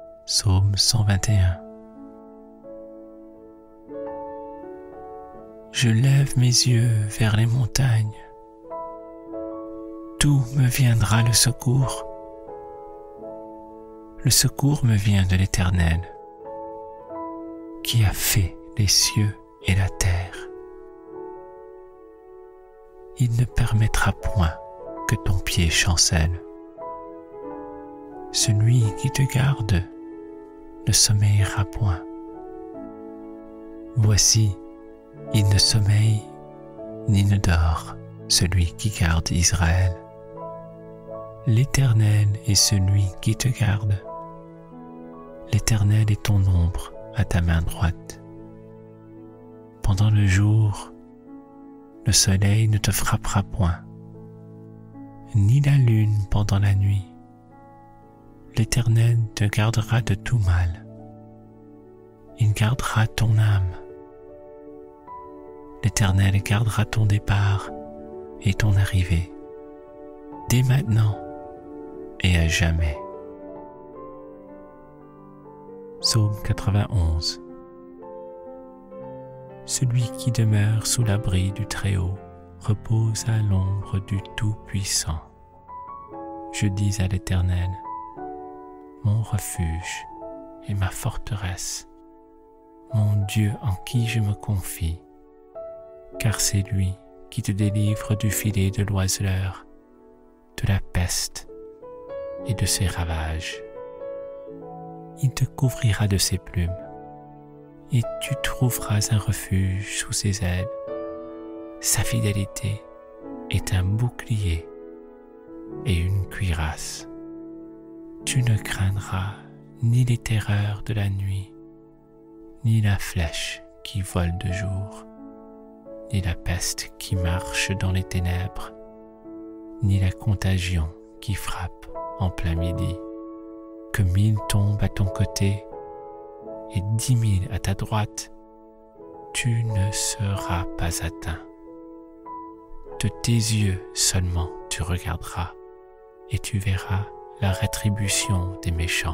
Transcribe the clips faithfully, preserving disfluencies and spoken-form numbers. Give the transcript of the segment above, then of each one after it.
Psaume cent vingt et un. Je lève mes yeux vers les montagnes. D'où me viendra le secours? Le secours me vient de l'Éternel, qui a fait les cieux et la terre. Il ne permettra point que ton pied chancelle. Celui qui te garde ne sommeillera point. Voici, il ne sommeille ni ne dort, celui qui garde Israël. L'Éternel est celui qui te garde. L'Éternel est ton ombre à ta main droite. Pendant le jour, le soleil ne te frappera point, ni la lune pendant la nuit. L'Éternel te gardera de tout mal. Il gardera ton âme. L'Éternel gardera ton départ et ton arrivée, dès maintenant et à jamais. Psaume quatre-vingt-onze. Celui qui demeure sous l'abri du Très-Haut repose à l'ombre du Tout-Puissant. Je dis à l'Éternel, mon refuge et ma forteresse, mon Dieu en qui je me confie, car c'est lui qui te délivre du filet de l'oiseleur, de la peste et de ses ravages. Il te couvrira de ses plumes, et tu trouveras un refuge sous ses ailes. Sa fidélité est un bouclier et une cuirasse. Tu ne craindras ni les terreurs de la nuit, ni la flèche qui vole de jour, ni la peste qui marche dans les ténèbres, ni la contagion qui frappe en plein midi. Que mille tombent à ton côté et dix mille à ta droite, tu ne seras pas atteint. De tes yeux seulement tu regarderas et tu verras la rétribution des méchants.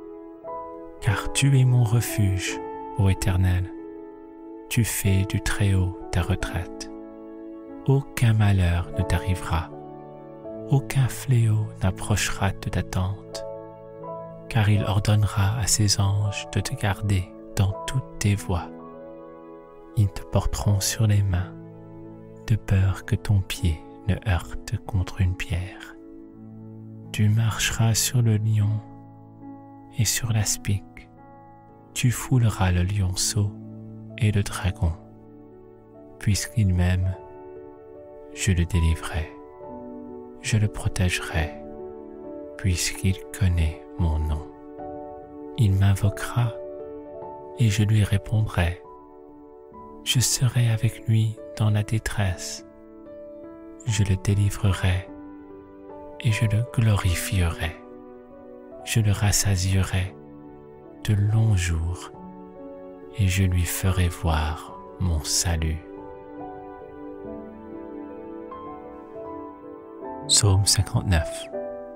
Car tu es mon refuge, ô Éternel, tu fais du Très-Haut ta retraite. Aucun malheur ne t'arrivera, aucun fléau n'approchera de ta tente, car il ordonnera à ses anges de te garder dans toutes tes voies. Ils te porteront sur les mains, de peur que ton pied ne heurte contre une pierre. Tu marcheras sur le lion et sur l'aspic. Tu fouleras le lionceau et le dragon. Puisqu'il m'aime, je le délivrerai. Je le protégerai, puisqu'il connaît mon nom. Il m'invoquera et je lui répondrai. Je serai avec lui dans la détresse. Je le délivrerai et je le glorifierai. Je le rassasierai de longs jours et je lui ferai voir mon salut. Psaume cinquante-neuf.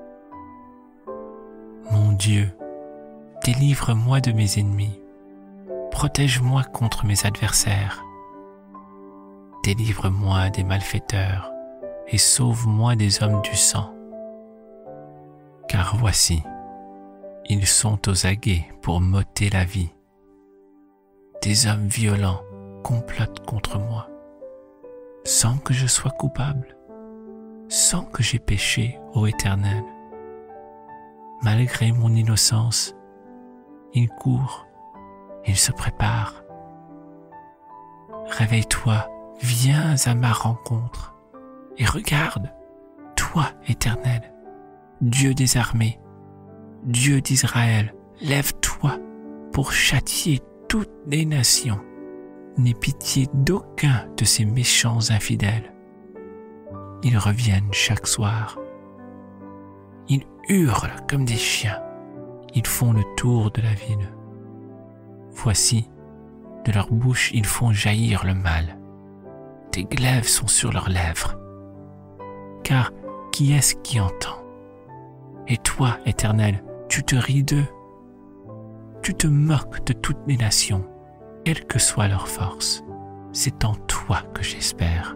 Mon Dieu, délivre-moi de mes ennemis, protège-moi contre mes adversaires. Délivre-moi des malfaiteurs et sauve-moi des hommes du sang. Car voici, ils sont aux aguets pour m'ôter la vie. Des hommes violents complotent contre moi, sans que je sois coupable, sans que j'aie péché, ô Éternel. Malgré mon innocence, ils courent, ils se préparent. Réveille-toi, viens à ma rencontre, et regarde, toi, Éternel, Dieu des armées, Dieu d'Israël, lève-toi pour châtier toutes les nations. N'aie pitié d'aucun de ces méchants infidèles. Ils reviennent chaque soir. Ils hurlent comme des chiens. Ils font le tour de la ville. Voici, de leur bouche ils font jaillir le mal. Des glaives sont sur leurs lèvres. Car qui est-ce qui entend? Et toi, Éternel, tu te ris d'eux. Tu te moques de toutes les nations, quelle que soit leur force. C'est en toi que j'espère.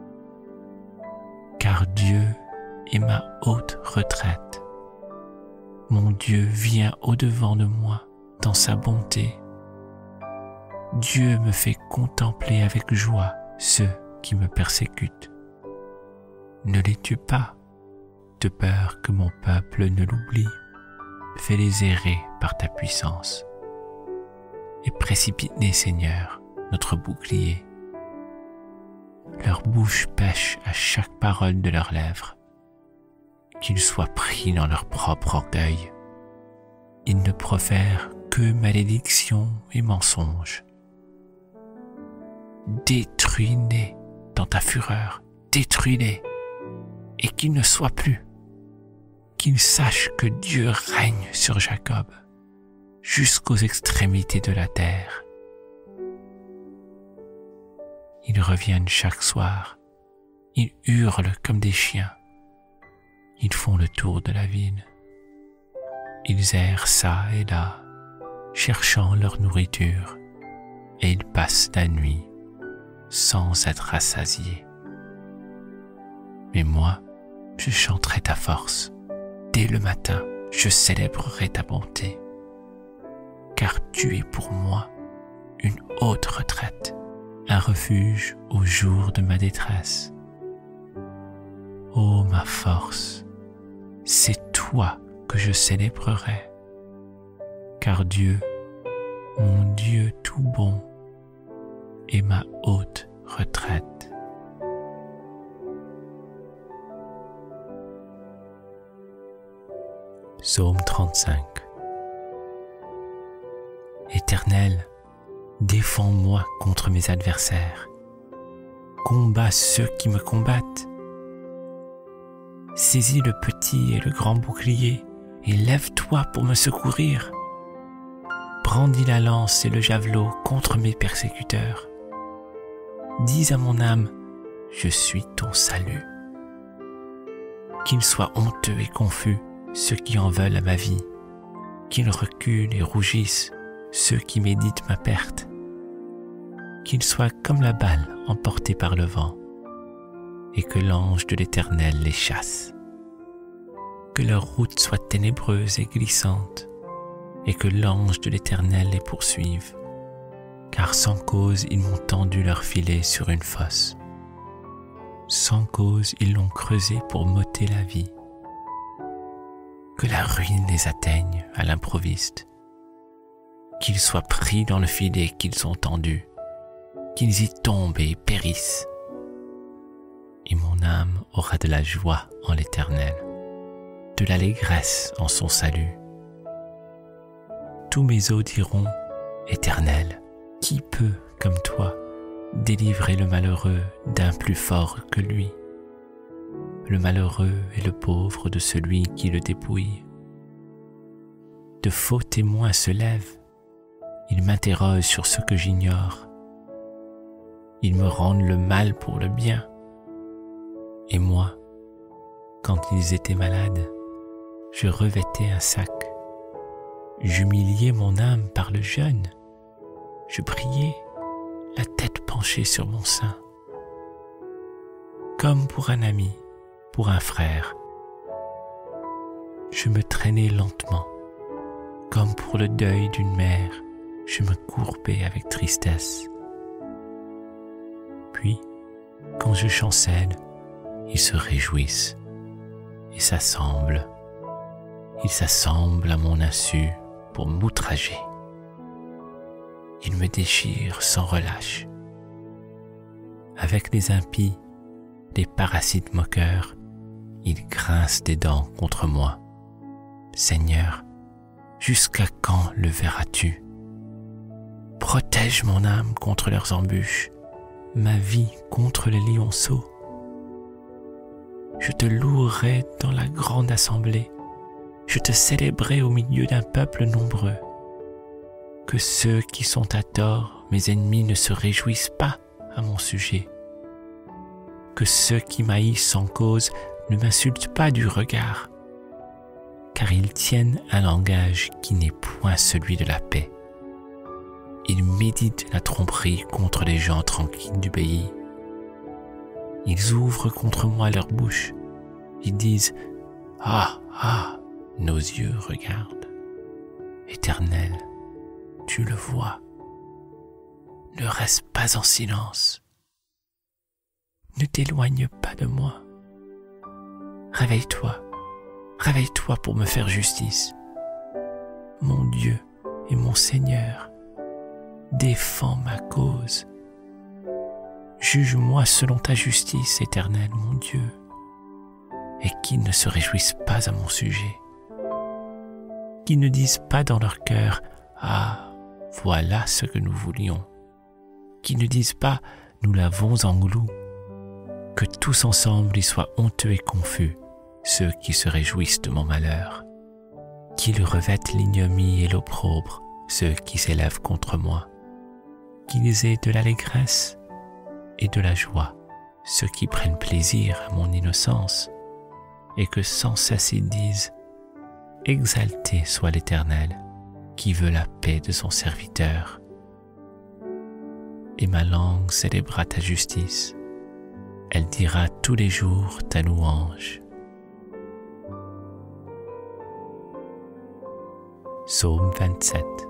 Car Dieu est ma haute retraite. Mon Dieu vient au-devant de moi dans sa bonté. Dieu me fait contempler avec joie ceux qui me persécutent. Ne les tue pas, de peur que mon peuple ne l'oublie. Fais-les errer par ta puissance. Et précipite-les, Seigneur, notre bouclier. Leur bouche pêche à chaque parole de leurs lèvres. Qu'ils soient pris dans leur propre orgueil. Ils ne profèrent que malédiction et mensonges. Détruis-les dans ta fureur, détruis-les, et qu'ils ne soient plus. Qu'ils sachent que Dieu règne sur Jacob, jusqu'aux extrémités de la terre. Ils reviennent chaque soir, ils hurlent comme des chiens, ils font le tour de la ville. Ils errent çà et là, cherchant leur nourriture, et ils passent la nuit sans être rassasiés. Mais moi, je chanterai ta force. Dès le matin, je célébrerai ta bonté. Car tu es pour moi une haute retraite, un refuge au jour de ma détresse. Ô ma force, c'est toi que je célébrerai, car Dieu, mon Dieu tout bon, est ma haute retraite. Psaume trente-cinq. Éternel, défends-moi contre mes adversaires. Combats ceux qui me combattent. Saisis le petit et le grand bouclier et lève-toi pour me secourir. Brandis la lance et le javelot contre mes persécuteurs. Dis à mon âme, je suis ton salut. Qu'ils soient honteux et confus ceux qui en veulent à ma vie, qu'ils reculent et rougissent ceux qui méditent ma perte, qu'ils soient comme la balle emportée par le vent, et que l'ange de l'Éternel les chasse. Que leur route soit ténébreuse et glissante, et que l'ange de l'Éternel les poursuive, car sans cause ils m'ont tendu leur filet sur une fosse. Sans cause ils l'ont creusé pour m'ôter la vie. Que la ruine les atteigne à l'improviste, qu'ils soient pris dans le filet qu'ils ont tendu, qu'ils y tombent et périssent. Et mon âme aura de la joie en l'Éternel, de l'allégresse en son salut. Tous mes os diront, Éternel, qui peut, comme toi, délivrer le malheureux d'un plus fort que lui? Le malheureux et le pauvre de celui qui le dépouille. De faux témoins se lèvent, ils m'interrogent sur ce que j'ignore. Ils me rendent le mal pour le bien. Et moi, quand ils étaient malades, je revêtais un sac. J'humiliais mon âme par le jeûne. Je priais, la tête penchée sur mon sein. Comme pour un ami, pour un frère. Je me traînais lentement, comme pour le deuil d'une mère, je me courbais avec tristesse. Puis, quand je chancelle, ils se réjouissent et s'assemblent. Ils s'assemblent à mon insu pour m'outrager. Ils me déchirent sans relâche. Avec les impies, les parasites moqueurs, ils grincent des dents contre moi. Seigneur, jusqu'à quand le verras-tu? Protège mon âme contre leurs embûches, ma vie contre les lionceaux. Je te louerai dans la grande assemblée, je te célébrerai au milieu d'un peuple nombreux. Que ceux qui sont à tort, mes ennemis, ne se réjouissent pas à mon sujet. Que ceux qui m'haïssent sans cause ne m'insultent pas du regard, car ils tiennent un langage qui n'est point celui de la paix. Ils méditent la tromperie contre les gens tranquilles du pays. Ils ouvrent contre moi leur bouche. Ils disent « Ah, ah !» Nos yeux regardent. Éternel, tu le vois. Ne reste pas en silence. Ne t'éloigne pas de moi. Réveille-toi, réveille-toi pour me faire justice. Mon Dieu et mon Seigneur, défends ma cause. Juge-moi selon ta justice, Éternel, mon Dieu, et qu'ils ne se réjouissent pas à mon sujet. Qu'ils ne disent pas dans leur cœur « Ah, voilà ce que nous voulions ». Qu'ils ne disent pas « Nous l'avons englouti ». Que tous ensemble ils soient honteux et confus, ceux qui se réjouissent de mon malheur. Qu'ils revêtent l'ignominie et l'opprobre, ceux qui s'élèvent contre moi. Qu'ils aient de l'allégresse et de la joie, ceux qui prennent plaisir à mon innocence, et que sans cesse ils disent « Exalté soit l'Éternel, qui veut la paix de son serviteur. » Et ma langue célébrera ta justice, elle dira tous les jours ta louange. Psaume vingt-sept.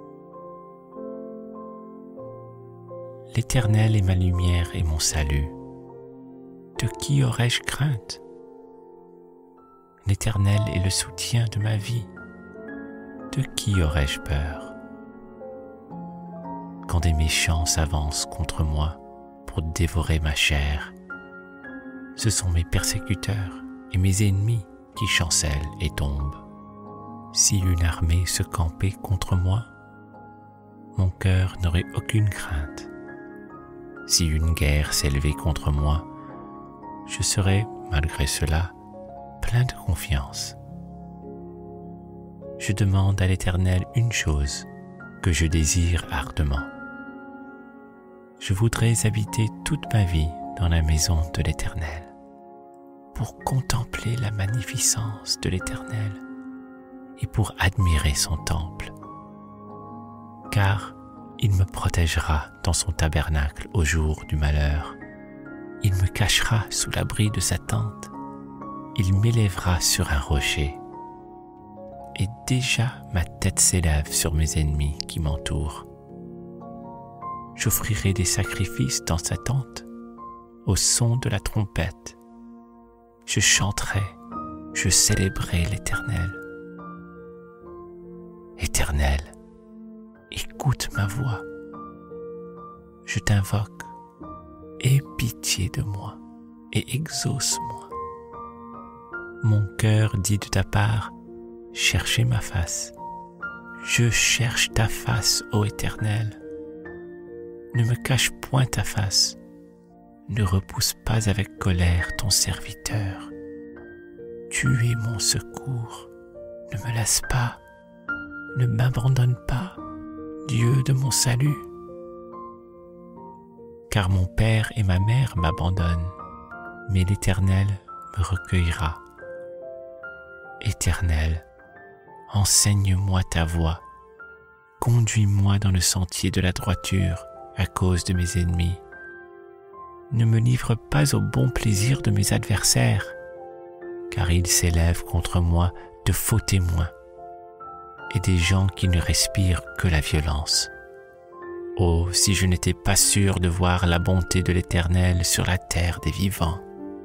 L'Éternel est ma lumière et mon salut. De qui aurais-je crainte? L'Éternel est le soutien de ma vie. De qui aurais-je peur? Quand des méchants s'avancent contre moi pour dévorer ma chair, ce sont mes persécuteurs et mes ennemis qui chancellent et tombent. Si une armée se campait contre moi, mon cœur n'aurait aucune crainte. Si une guerre s'élevait contre moi, je serais, malgré cela, plein de confiance. Je demande à l'Éternel une chose que je désire ardemment. Je voudrais habiter toute ma vie dans la maison de l'Éternel, pour contempler la magnificence de l'Éternel et pour admirer son temple. Car il me protégera dans son tabernacle au jour du malheur. Il me cachera sous l'abri de sa tente. Il m'élèvera sur un rocher. Et déjà ma tête s'élève sur mes ennemis qui m'entourent. J'offrirai des sacrifices dans sa tente, au son de la trompette. Je chanterai, je célébrerai l'Éternel. Éternel, écoute ma voix. Je t'invoque, aie pitié de moi et exauce-moi. Mon cœur dit de ta part, cherchez ma face. Je cherche ta face, ô Éternel. Ne me cache point ta face. Ne repousse pas avec colère ton serviteur. Tu es mon secours. Ne me laisse pas. Ne m'abandonne pas, Dieu de mon salut. Car mon père et ma mère m'abandonnent, mais l'Éternel me recueillera. Éternel, enseigne-moi ta voie. Conduis-moi dans le sentier de la droiture à cause de mes ennemis. Ne me livre pas au bon plaisir de mes adversaires, car ils s'élèvent contre moi de faux témoins et des gens qui ne respirent que la violence. Oh, si je n'étais pas sûr de voir la bonté de l'Éternel sur la terre des vivants.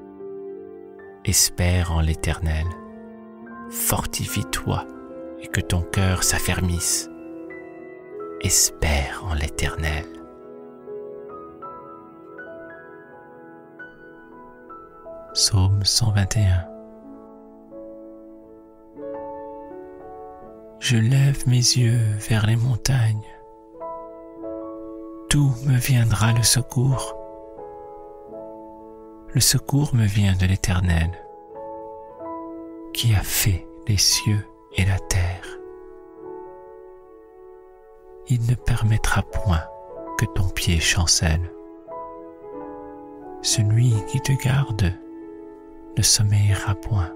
Espère en l'Éternel, fortifie-toi et que ton cœur s'affermisse. Espère en l'Éternel. Psaume cent vingt et un. Je lève mes yeux vers les montagnes. D'où me viendra le secours? Le secours me vient de l'Éternel, qui a fait les cieux et la terre. Il ne permettra point que ton pied chancelle. Celui qui te garde ne sommeillera point.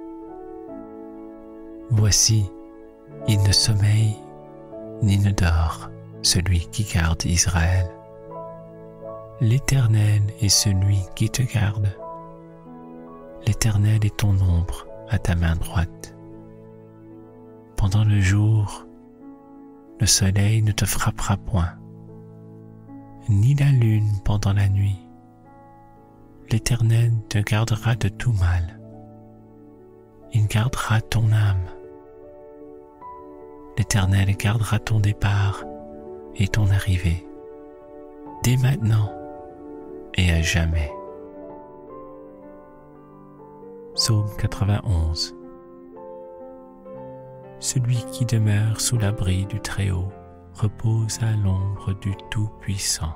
Voici, il ne sommeille ni ne dort, celui qui garde Israël. L'Éternel est celui qui te garde. L'Éternel est ton ombre à ta main droite. Pendant le jour, le soleil ne te frappera point, ni la lune pendant la nuit. L'Éternel te gardera de tout mal. Il gardera ton âme. L'Éternel gardera ton départ et ton arrivée, dès maintenant et à jamais. Psaume quatre-vingt-onze. Celui qui demeure sous l'abri du Très-Haut repose à l'ombre du Tout-Puissant.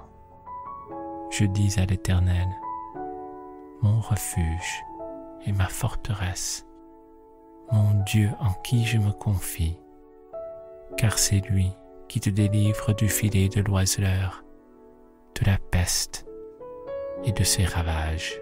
Je dis à l'Éternel, mon refuge et ma forteresse, mon Dieu en qui je me confie, car c'est lui qui te délivre du filet de l'oiseleur, de la peste et de ses ravages.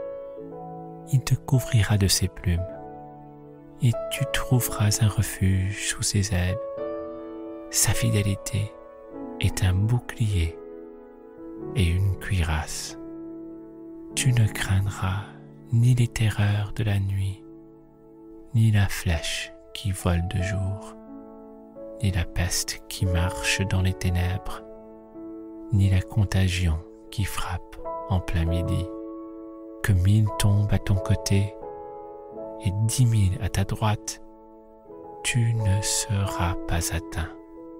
Il te couvrira de ses plumes, et tu trouveras un refuge sous ses ailes. Sa fidélité est un bouclier et une cuirasse. Tu ne craindras ni les terreurs de la nuit, ni la flèche qui vole de jour, ni la peste qui marche dans les ténèbres, ni la contagion qui frappe en plein midi. Que mille tombent à ton côté et dix mille à ta droite, tu ne seras pas atteint.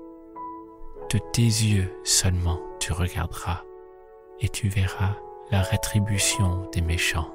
De tes yeux seulement tu regarderas et tu verras la rétribution des méchants.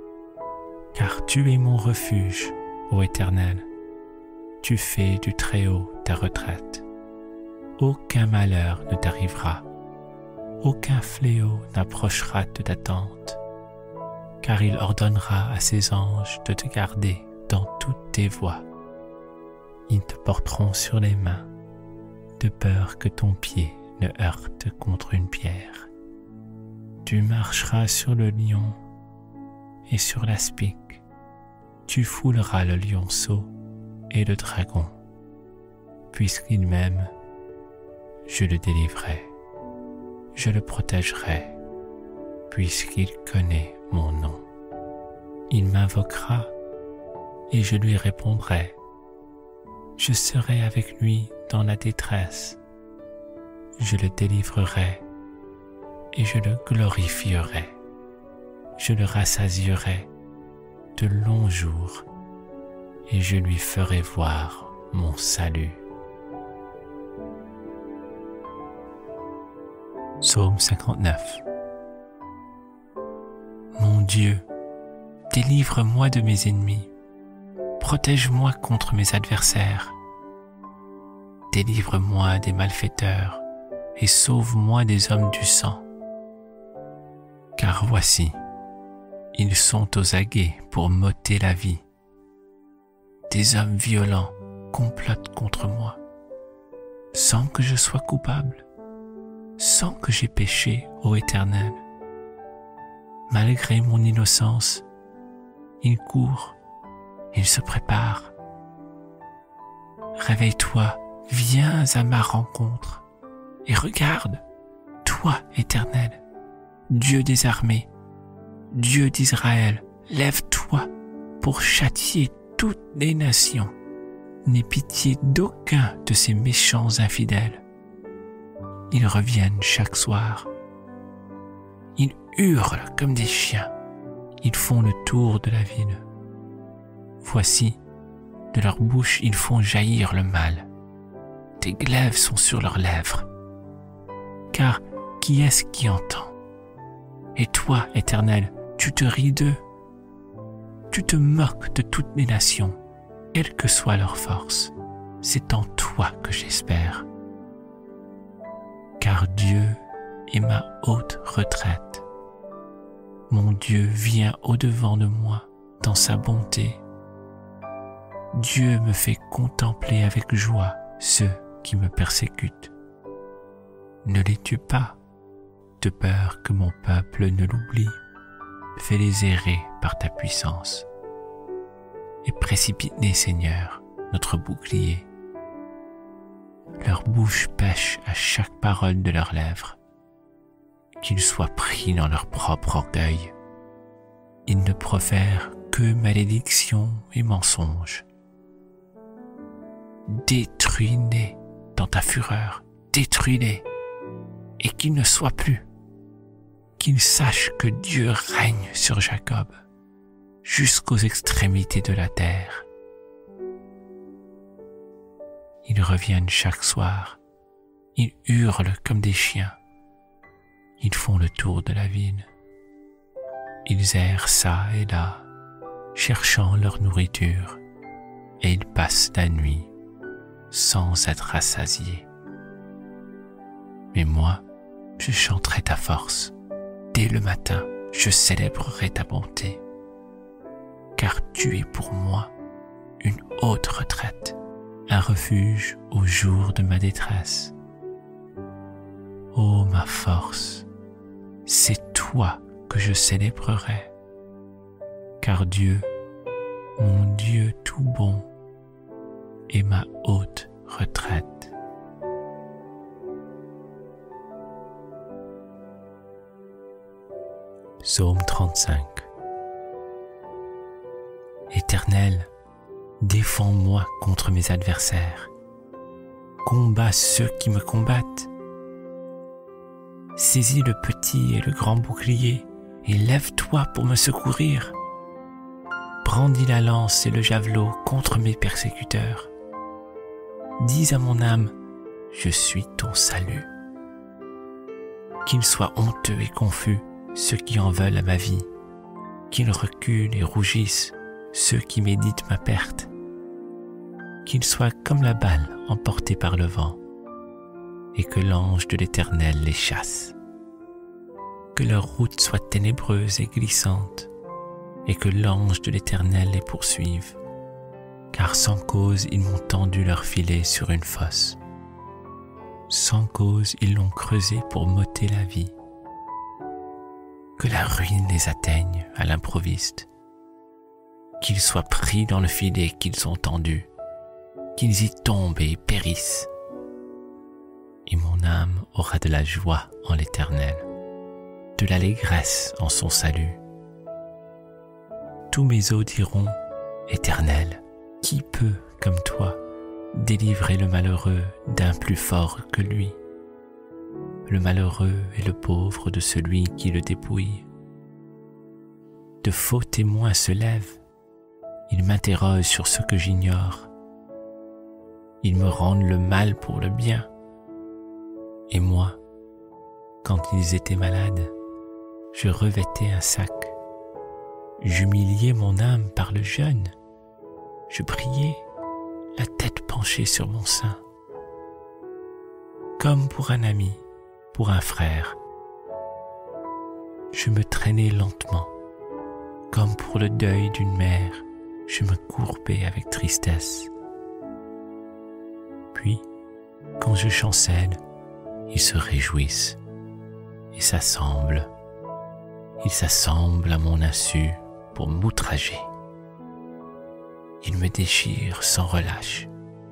Car tu es mon refuge, ô Éternel, tu fais du Très-Haut ta retraite. Aucun malheur ne t'arrivera, aucun fléau n'approchera de ta tente, car il ordonnera à ses anges de te garder dans toutes tes voies. Ils te porteront sur les mains, de peur que ton pied ne heurte contre une pierre. Tu marcheras sur le lion et sur l'aspic. Tu fouleras le lionceau et le dragon. Puisqu'il m'aime, je le délivrerai. Je le protégerai, puisqu'il connaît mon nom. Il m'invoquera et je lui répondrai. Je serai avec lui dans la détresse. Je le délivrerai et je le glorifierai. Je le rassasierai de longs jours et je lui ferai voir mon salut. Psaume cinquante-neuf. Mon Dieu, délivre-moi de mes ennemis, protège-moi contre mes adversaires. Délivre-moi des malfaiteurs et sauve-moi des hommes du sang. Car voici, ils sont aux aguets pour m'ôter la vie. Des hommes violents complotent contre moi, sans que je sois coupable, sans que j'aie péché, ô Éternel. Malgré mon innocence, ils courent, ils se préparent. Réveille-toi, viens à ma rencontre, et regarde, toi, Éternel, Dieu des armées, Dieu d'Israël, lève-toi pour châtier toutes les nations. N'aie pitié d'aucun de ces méchants infidèles. Ils reviennent chaque soir. Ils hurlent comme des chiens. Ils font le tour de la ville. Voici, de leur bouche ils font jaillir le mal. Tes glaives sont sur leurs lèvres. Car qui est-ce qui entend? Et toi, Éternel, tu te ris d'eux. Tu te moques de toutes les nations, quelle que soit leur force. C'est en toi que j'espère. Car Dieu est ma haute retraite. Mon Dieu vient au-devant de moi dans sa bonté. Dieu me fait contempler avec joie ceux qui me persécutent. Ne les tue pas, de peur que mon peuple ne l'oublie. Fais-les errer par ta puissance. Et précipite-les, Seigneur, notre bouclier. leur bouche pêche à chaque parole de leurs lèvres. Qu'ils soient pris dans leur propre orgueil. Ils ne profèrent que malédictions et mensonges. Détruis-les dans ta fureur, détruis-les, et qu'ils ne soient plus. Qu'ils sachent que Dieu règne sur Jacob, jusqu'aux extrémités de la terre. Ils reviennent chaque soir, ils hurlent comme des chiens, ils font le tour de la ville. Ils errent çà et là, cherchant leur nourriture, et ils passent la nuit sans être rassasiés. Mais moi, je chanterai ta force. Dès le matin, je célébrerai ta bonté, car tu es pour moi une haute retraite, un refuge au jour de ma détresse. Ô ma force, c'est toi que je célébrerai, car Dieu, mon Dieu tout bon, est ma haute retraite. Psaume trente-cinq. Éternel, défends-moi contre mes adversaires. Combats ceux qui me combattent. Saisis le petit et le grand bouclier et lève-toi pour me secourir. Brandis la lance et le javelot contre mes persécuteurs. Dis à mon âme, je suis ton salut. Qu'ils soient honteux et confus ceux qui en veulent à ma vie, qu'ils reculent et rougissent ceux qui méditent ma perte, qu'ils soient comme la balle emportée par le vent, et que l'ange de l'Éternel les chasse. Que leur route soit ténébreuse et glissante, et que l'ange de l'Éternel les poursuive, car sans cause ils m'ont tendu leur filet sur une fosse. Sans cause ils l'ont creusé pour m'ôter la vie. Que la ruine les atteigne à l'improviste, qu'ils soient pris dans le filet qu'ils ont tendu, qu'ils y tombent et périssent. Et mon âme aura de la joie en l'Éternel, de l'allégresse en son salut. Tous mes os diront, Éternel, qui peut, comme toi, délivrer le malheureux d'un plus fort que lui? Le malheureux et le pauvre de celui qui le dépouille. De faux témoins se lèvent, ils m'interrogent sur ce que j'ignore. Ils me rendent le mal pour le bien. Et moi, quand ils étaient malades, je revêtais un sac. J'humiliais mon âme par le jeûne. Je priais, la tête penchée sur mon sein. Comme pour un ami, pour un frère. Je me traînais lentement, comme pour le deuil d'une mère, je me courbais avec tristesse. Puis, quand je chancelle, ils se réjouissent et s'assemblent. Ils s'assemblent à mon insu pour m'outrager. Ils me déchirent sans relâche.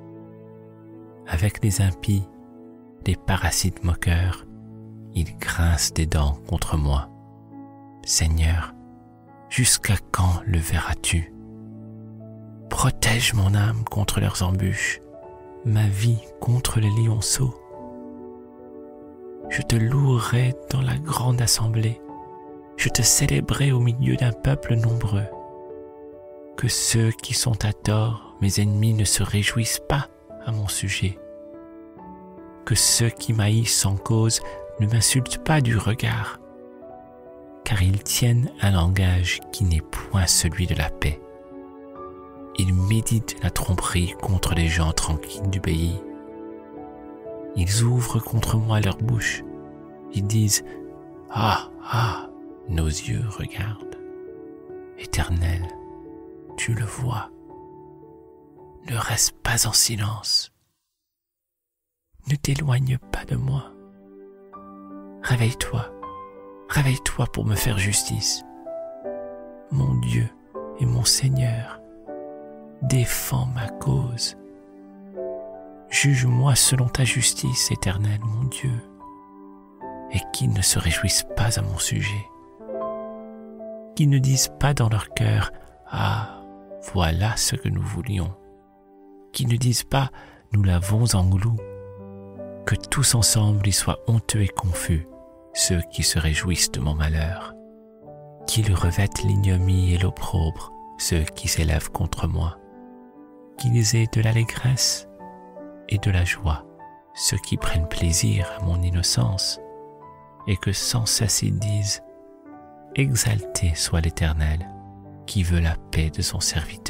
Avec les impies, les parasites moqueurs, ils grincent des dents contre moi. Seigneur, jusqu'à quand le verras-tu? Protège mon âme contre leurs embûches, ma vie contre les lionceaux. Je te louerai dans la grande assemblée, je te célébrerai au milieu d'un peuple nombreux. Que ceux qui sont à tort, mes ennemis, ne se réjouissent pas à mon sujet. Que ceux qui m'haïssent sans cause ne m'insultent pas du regard, car ils tiennent un langage qui n'est point celui de la paix. Ils méditent la tromperie contre les gens tranquilles du pays. Ils ouvrent contre moi leur bouche. Ils disent « Ah, ah, nos yeux regardent. Éternel, tu le vois. Ne reste pas en silence. Ne t'éloigne pas de moi. Réveille-toi, réveille-toi pour me faire justice. Mon Dieu et mon Seigneur, défends ma cause. juge-moi selon ta justice, Éternel, mon Dieu, et qu'ils ne se réjouissent pas à mon sujet, qu'ils ne disent pas dans leur cœur « Ah, voilà ce que nous voulions », qu'ils ne disent pas « Nous l'avons en glou », que tous ensemble ils soient honteux et confus, ceux qui se réjouissent de mon malheur, qu'ils revêtent l'ignominie et l'opprobre, ceux qui s'élèvent contre moi, qu'ils aient de l'allégresse et de la joie, ceux qui prennent plaisir à mon innocence, et que sans cesse ils disent « Exalté soit l'Éternel, qui veut la paix de son serviteur. »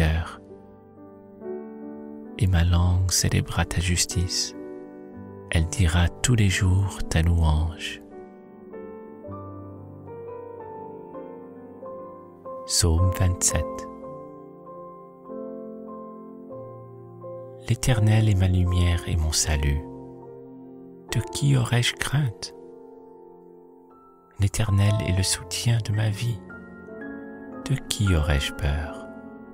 Et ma langue célébrera ta justice, elle dira tous les jours ta louange. Psaume vingt-sept. L'Éternel est ma lumière et mon salut. De qui aurais-je crainte? L'Éternel est le soutien de ma vie. De qui aurais-je peur?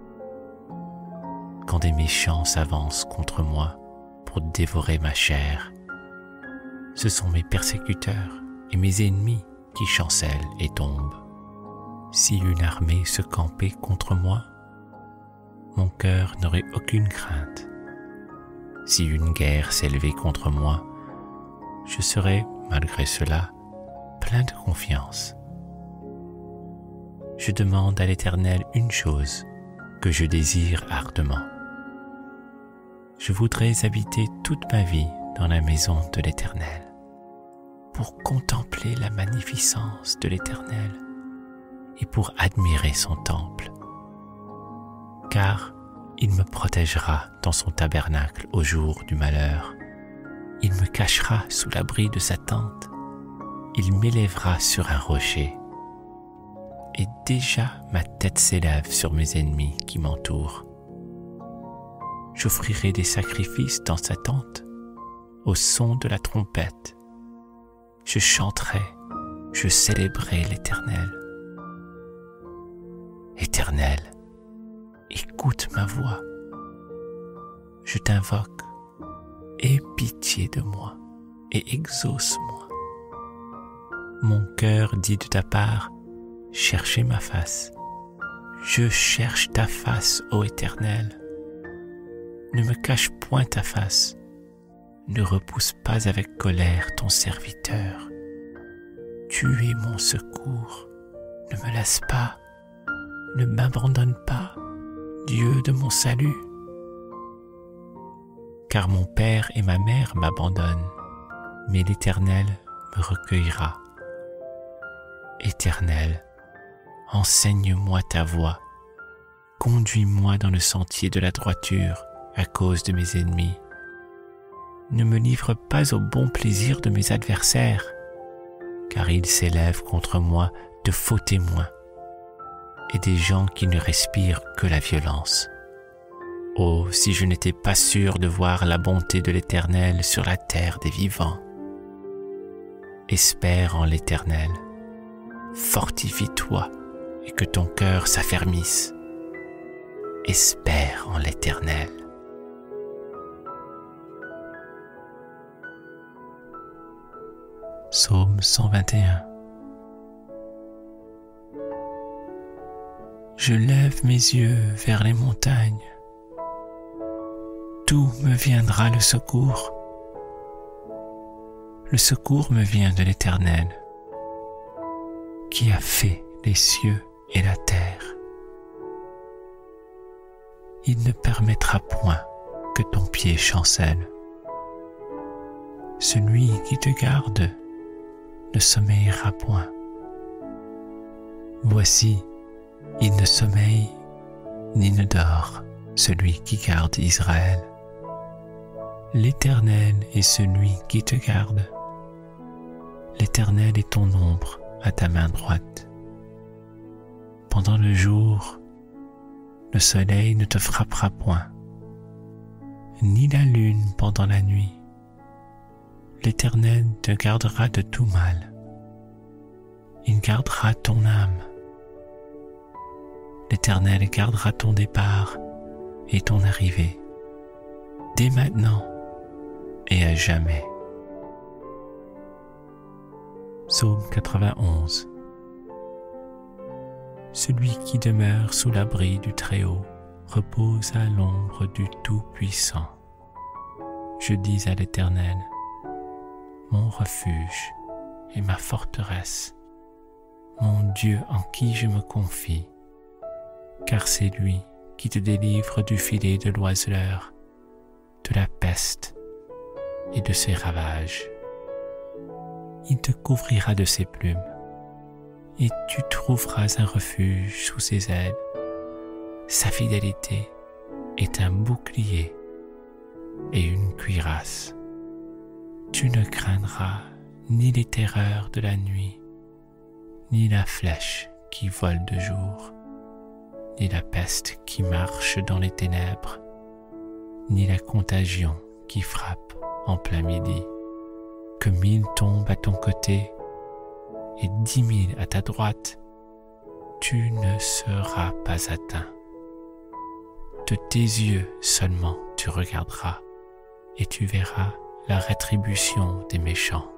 Quand des méchants s'avancent contre moi pour dévorer ma chair, ce sont mes persécuteurs et mes ennemis qui chancellent et tombent. Si une armée se campait contre moi, mon cœur n'aurait aucune crainte. Si une guerre s'élevait contre moi, je serais, malgré cela, plein de confiance. Je demande à l'Éternel une chose que je désire ardemment. Je voudrais habiter toute ma vie dans la maison de l'Éternel, pour contempler la magnificence de l'Éternel et pour admirer son temple. Car il me protégera dans son tabernacle au jour du malheur. Il me cachera sous l'abri de sa tente. Il m'élèvera sur un rocher. Et déjà ma tête s'élève sur mes ennemis qui m'entourent. J'offrirai des sacrifices dans sa tente, au son de la trompette. Je chanterai, je célébrerai l'Éternel. Éternel, écoute ma voix. Je t'invoque, aie pitié de moi et exauce-moi. Mon cœur dit de ta part, cherchez ma face. Je cherche ta face, ô Éternel. Ne me cache point ta face. Ne repousse pas avec colère ton serviteur. Tu es mon secours. Ne me laisse pas. Ne m'abandonne pas, Dieu de mon salut. Car mon père et ma mère m'abandonnent, mais l'Éternel me recueillera. Éternel, enseigne-moi ta voie. Conduis-moi dans le sentier de la droiture à cause de mes ennemis. Ne me livre pas au bon plaisir de mes adversaires, car ils s'élèvent contre moi de faux témoins et des gens qui ne respirent que la violence. Oh, si je n'étais pas sûr de voir la bonté de l'Éternel sur la terre des vivants. Espère en l'Éternel, fortifie-toi et que ton cœur s'affermisse. Espère en l'Éternel. Psaume cent vingt et un. Je lève mes yeux vers les montagnes. D'où me viendra le secours? Le secours me vient de l'Éternel, qui a fait les cieux et la terre. Il ne permettra point que ton pied chancelle. Celui qui te garde ne sommeillera point. Voici, il ne sommeille ni ne dort, celui qui garde Israël. L'Éternel est celui qui te garde. L'Éternel est ton ombre à ta main droite. Pendant le jour, le soleil ne te frappera point, ni la lune pendant la nuit. L'Éternel te gardera de tout mal. Il gardera ton âme. L'Éternel gardera ton départ et ton arrivée, dès maintenant et à jamais. Psaume quatre-vingt-onze. Celui qui demeure sous l'abri du Très-Haut repose à l'ombre du Tout-Puissant. Je dis à l'Éternel, mon refuge et ma forteresse, mon Dieu en qui je me confie, car c'est lui qui te délivre du filet de l'oiseleur, de la peste et de ses ravages. Il te couvrira de ses plumes, et tu trouveras un refuge sous ses ailes. Sa fidélité est un bouclier et une cuirasse. Tu ne craindras ni les terreurs de la nuit, ni la flèche qui vole de jour, ni la peste qui marche dans les ténèbres, ni la contagion qui frappe en plein midi. Que mille tombent à ton côté et dix mille à ta droite, tu ne seras pas atteint. De tes yeux seulement tu regarderas et tu verras la rétribution des méchants.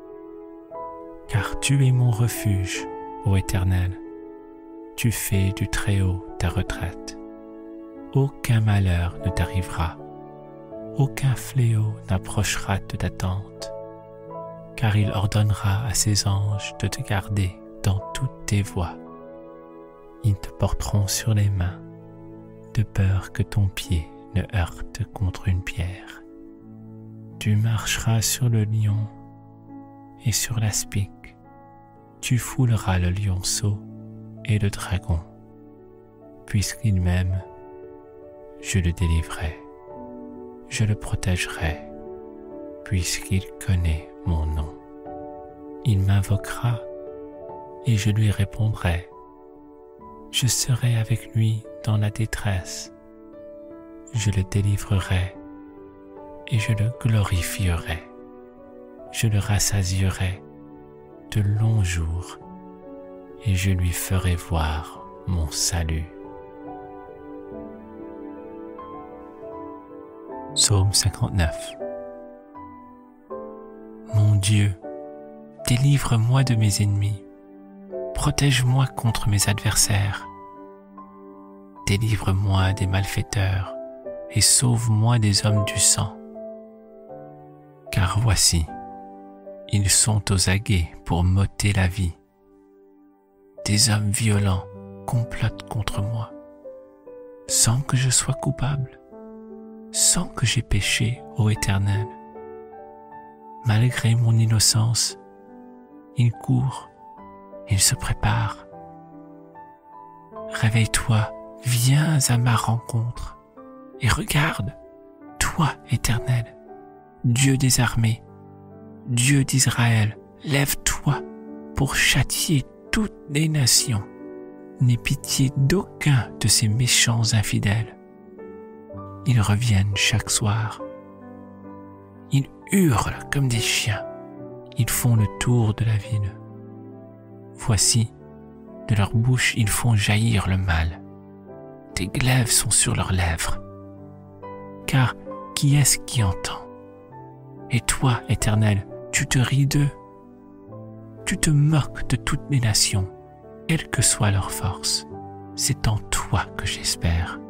Car tu es mon refuge, ô Éternel, tu fais du Très-Haut ta retraite. Aucun malheur ne t'arrivera, aucun fléau n'approchera de ta tente, car il ordonnera à ses anges de te garder dans toutes tes voies. Ils te porteront sur les mains, de peur que ton pied ne heurte contre une pierre. Tu marcheras sur le lion et sur l'aspic, tu fouleras le lionceau et le dragon. Puisqu'il m'aime, je le délivrerai, je le protégerai, puisqu'il connaît mon nom. Il m'invoquera et je lui répondrai. Je serai avec lui dans la détresse. Je le délivrerai et je le glorifierai. Je le rassasierai de longs jours et je lui ferai voir mon salut. Psaume cinquante-neuf. Mon Dieu, délivre-moi de mes ennemis, protège-moi contre mes adversaires. Délivre-moi des malfaiteurs et sauve-moi des hommes du sang. Car voici, ils sont aux aguets pour m'ôter la vie. Des hommes violents complotent contre moi, sans que je sois coupable, sans que j'aie péché, ô Éternel. Malgré mon innocence, ils courent, ils se préparent. Réveille-toi, viens à ma rencontre, et regarde, toi, Éternel, Dieu des armées, Dieu d'Israël, lève-toi pour châtier toutes les nations. N'aie pitié d'aucun de ces méchants infidèles. Ils reviennent chaque soir. Ils hurlent comme des chiens. Ils font le tour de la ville. Voici, de leur bouche ils font jaillir le mal. Des glaives sont sur leurs lèvres. Car qui est-ce qui entend? Et toi, Éternel, tu te ris d'eux. Tu te moques de toutes les nations, quelle que soit leur force. C'est en toi que j'espère.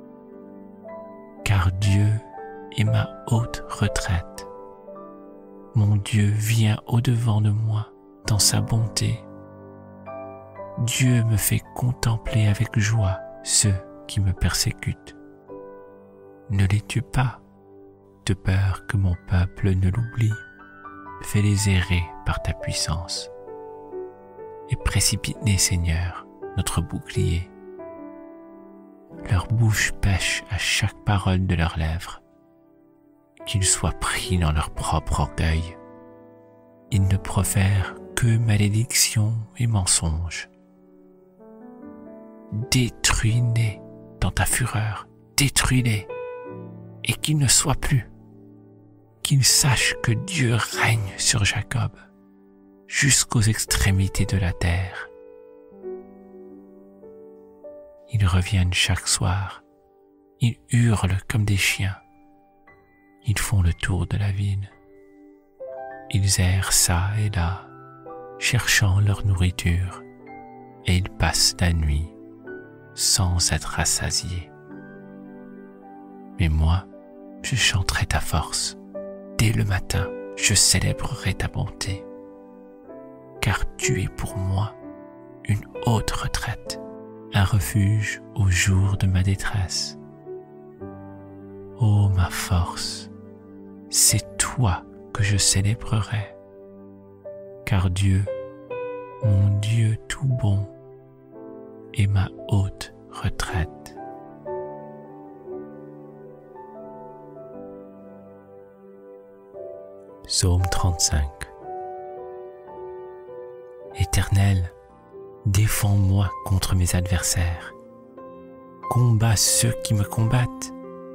Car Dieu est ma haute retraite. Mon Dieu vient au-devant de moi dans sa bonté. Dieu me fait contempler avec joie ceux qui me persécutent. Ne les tue pas, de peur que mon peuple ne l'oublie. Fais-les errer par ta puissance. Et précipite-les, Seigneur, notre bouclier. Leur bouche pêche à chaque parole de leurs lèvres. Qu'ils soient pris dans leur propre orgueil. Ils ne profèrent que malédiction et mensonges. Détruis-les dans ta fureur, détruis-les, et qu'ils ne soient plus. Qu'ils sachent que Dieu règne sur Jacob, jusqu'aux extrémités de la terre. Ils reviennent chaque soir, ils hurlent comme des chiens. Ils font le tour de la ville Ils errent çà et là, cherchant leur nourriture, et ils passent la nuit sans être rassasiés. Mais moi, je chanterai ta force. Dès le matin, je célébrerai ta bonté, car tu es pour moi une haute retraite, un refuge au jour de ma détresse. Ô ma force, c'est toi que je célébrerai, car Dieu, mon Dieu tout bon, est ma haute retraite. Psaume trente-cinq. Éternel, défends-moi contre mes adversaires. Combats ceux qui me combattent.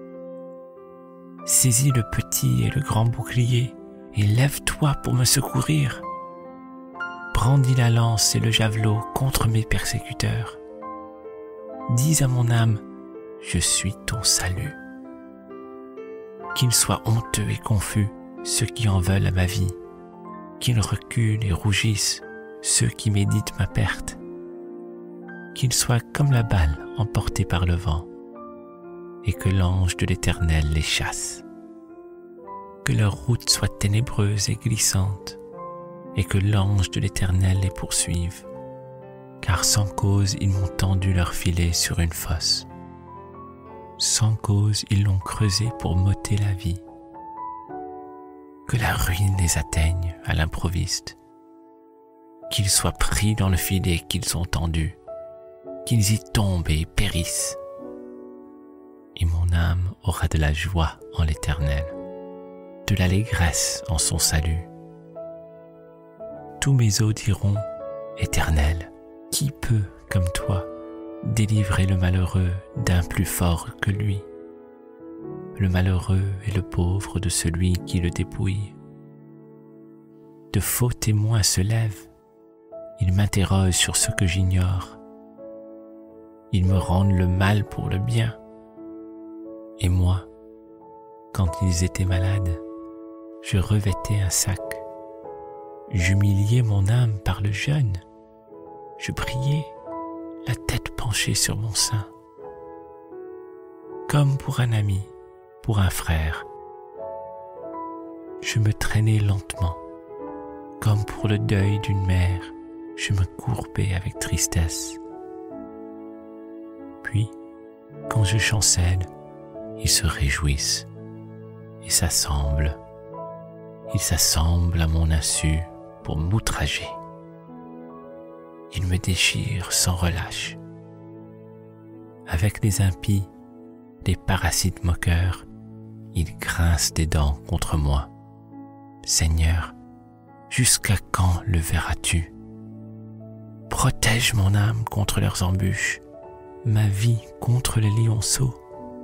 Saisis le petit et le grand bouclier et lève-toi pour me secourir. Brandis la lance et le javelot contre mes persécuteurs. Dis à mon âme, je suis ton salut. Qu'ils soient honteux et confus ceux qui en veulent à ma vie, qu'ils reculent et rougissent ceux qui méditent ma perte, qu'ils soient comme la balle emportée par le vent, et que l'ange de l'Éternel les chasse. Que leur route soit ténébreuse et glissante, et que l'ange de l'Éternel les poursuive, car sans cause ils m'ont tendu leur filet sur une fosse. Sans cause ils l'ont creusé pour m'ôter la vie. Que la ruine les atteigne à l'improviste, qu'ils soient pris dans le filet qu'ils ont tendu, qu'ils y tombent et périssent. Et mon âme aura de la joie en l'Éternel, de l'allégresse en son salut. Tous mes os diront, Éternel, qui peut, comme toi, délivrer le malheureux d'un plus fort que lui, le malheureux et le pauvre de celui qui le dépouille. De faux témoins se lèvent, ils m'interrogent sur ce que j'ignore. Ils me rendent le mal pour le bien. Et moi, quand ils étaient malades, je revêtais un sac. J'humiliais mon âme par le jeûne. Je priais, la tête penchée sur mon sein. Comme pour un ami, pour un frère, je me traînais lentement. Comme pour le deuil d'une mère, je me courbais avec tristesse. Puis, quand je chancelle, ils se réjouissent et s'assemblent. Ils s'assemblent à mon insu pour m'outrager. Ils me déchirent sans relâche. Avec les impies, les parasites moqueurs, ils grincent des dents contre moi. Seigneur, jusqu'à quand le verras-tu? Protège mon âme contre leurs embûches, ma vie contre les lionceaux.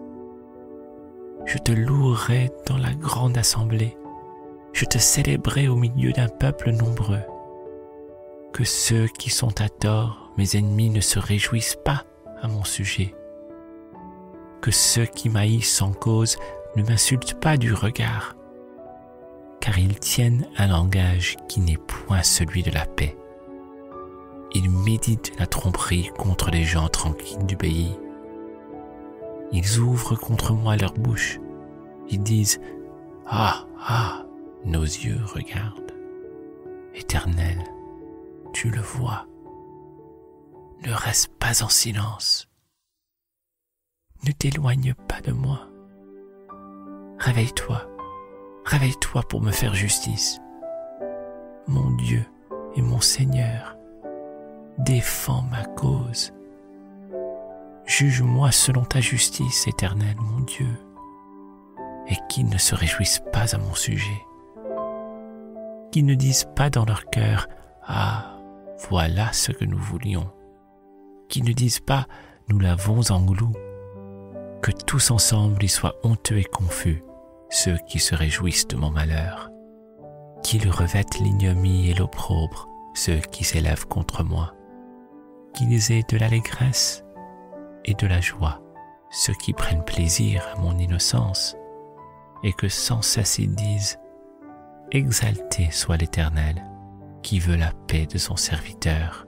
Je te louerai dans la grande assemblée, je te célébrerai au milieu d'un peuple nombreux. Que ceux qui sont à tort, mes ennemis, ne se réjouissent pas à mon sujet. Que ceux qui m'haïssent sans cause ne m'insultent pas du regard, car ils tiennent un langage qui n'est point celui de la paix. Ils méditent la tromperie contre les gens tranquilles du pays. Ils ouvrent contre moi leur bouche. Ils disent « Ah, ah !» Nos yeux regardent. Éternel, tu le vois. Ne reste pas en silence. Ne t'éloigne pas de moi. Réveille-toi, réveille-toi pour me faire justice. Mon Dieu et mon Seigneur, défends ma cause. Juge-moi selon ta justice, Éternel, mon Dieu, et qu'ils ne se réjouissent pas à mon sujet. Qu'ils ne disent pas dans leur cœur « Ah, voilà ce que nous voulions ». Qu'ils ne disent pas « Nous l'avons englouti ». Que tous ensemble ils soient honteux et confus, ceux qui se réjouissent de mon malheur. Qu'ils revêtent l'ignominie et l'opprobre, ceux qui s'élèvent contre moi. Qu'ils aient de l'allégresse et de la joie, ceux qui prennent plaisir à mon innocence, et que sans cesse ils disent « Exalté soit l'Éternel, qui veut la paix de son serviteur.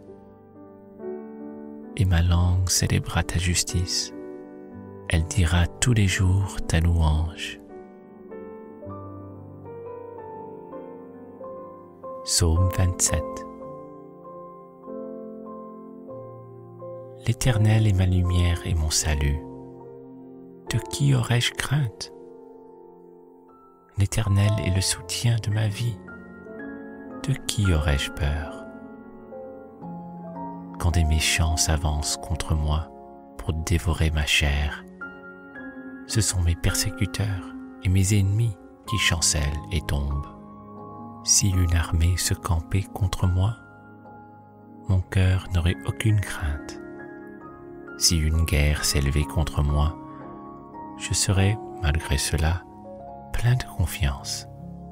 Et ma langue célébrera ta justice, elle dira tous les jours ta louange. Psaume vingt-sept. L'Éternel est ma lumière et mon salut. De qui aurais-je crainte? L'Éternel est le soutien de ma vie. De qui aurais-je peur? Quand des méchants s'avancent contre moi pour dévorer ma chair, ce sont mes persécuteurs et mes ennemis qui chancellent et tombent. Si une armée se campait contre moi, mon cœur n'aurait aucune crainte. Si une guerre s'élevait contre moi, je serais, malgré cela, plein de confiance.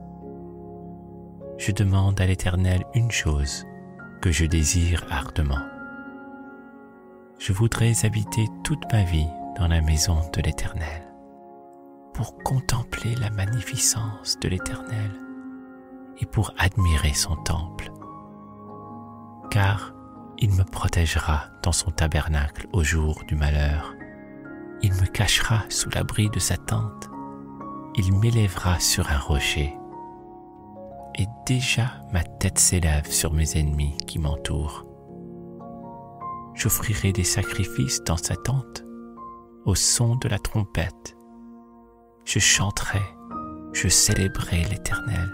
Je demande à l'Éternel une chose que je désire ardemment. Je voudrais habiter toute ma vie dans la maison de l'Éternel, pour contempler la magnificence de l'Éternel et pour admirer son temple. Car il me protégera dans son tabernacle au jour du malheur. Il me cachera sous l'abri de sa tente. Il m'élèvera sur un rocher. Et déjà ma tête s'élève sur mes ennemis qui m'entourent. J'offrirai des sacrifices dans sa tente, au son de la trompette. Je chanterai, je célébrerai l'Éternel.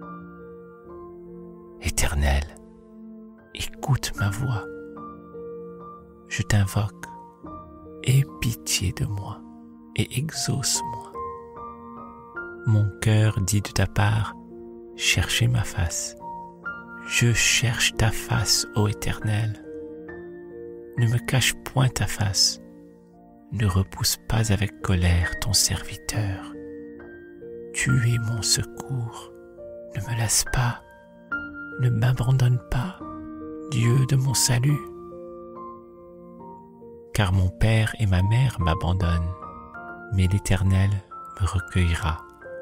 Éternel, écoute ma voix. Je t'invoque, aie pitié de moi et exauce-moi. Mon cœur dit de ta part, cherchez ma face. Je cherche ta face, ô Éternel. Ne me cache point ta face. Ne repousse pas avec colère ton serviteur. Tu es mon secours. Ne me laisse pas. Ne m'abandonne pas, Dieu de mon salut. Car mon père et ma mère m'abandonnent, mais l'Éternel me recueillera.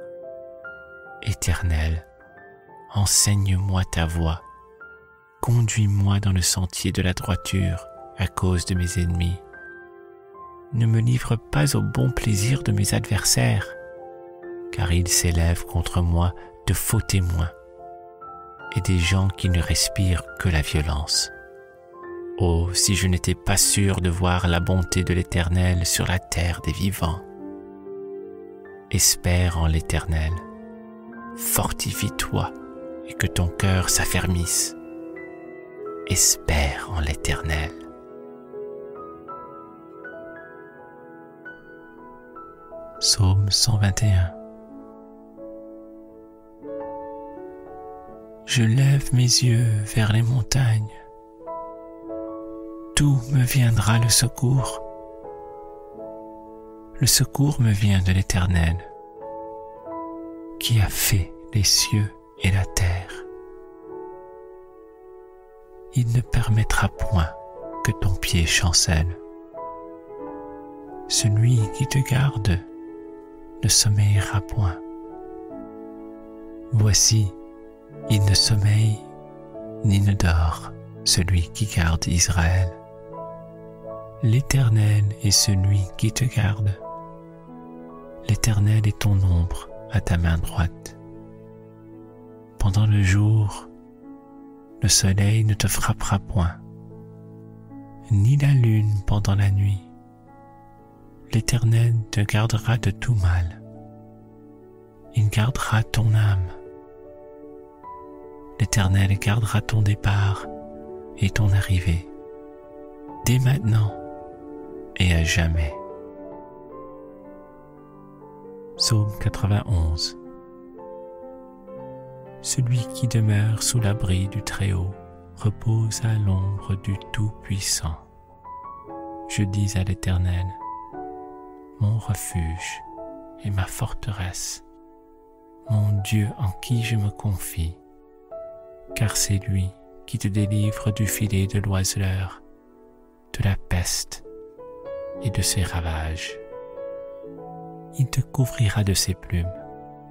Éternel, enseigne-moi ta voie. Conduis-moi dans le sentier de la droiture à cause de mes ennemis. Ne me livre pas au bon plaisir de mes adversaires, car ils s'élèvent contre moi de faux témoins et des gens qui ne respirent que la violence. Oh, si je n'étais pas sûr de voir la bonté de l'Éternel sur la terre des vivants. Espère en l'Éternel, fortifie-toi et que ton cœur s'affermisse. Espère en l'Éternel. Psaume cent vingt et un. Je lève mes yeux vers les montagnes. D'où me viendra le secours? Le secours me vient de l'Éternel, qui a fait les cieux et la terre. Il ne permettra point que ton pied chancelle. Celui qui te garde ne sommeillera point. Voici, il ne sommeille ni ne dort, celui qui garde Israël. L'Éternel est celui qui te garde. L'Éternel est ton ombre à ta main droite. Pendant le jour, le soleil ne te frappera point, ni la lune pendant la nuit. L'Éternel te gardera de tout mal. Il gardera ton âme. L'Éternel gardera ton départ et ton arrivée, dès maintenant et à jamais. Psaume quatre-vingt-onze. Celui qui demeure sous l'abri du Très-Haut repose à l'ombre du Tout-Puissant. Je dis à l'Éternel, mon refuge et ma forteresse, mon Dieu en qui je me confie, car c'est lui qui te délivre du filet de l'oiseleur, de la peste et de ses ravages. Il te couvrira de ses plumes,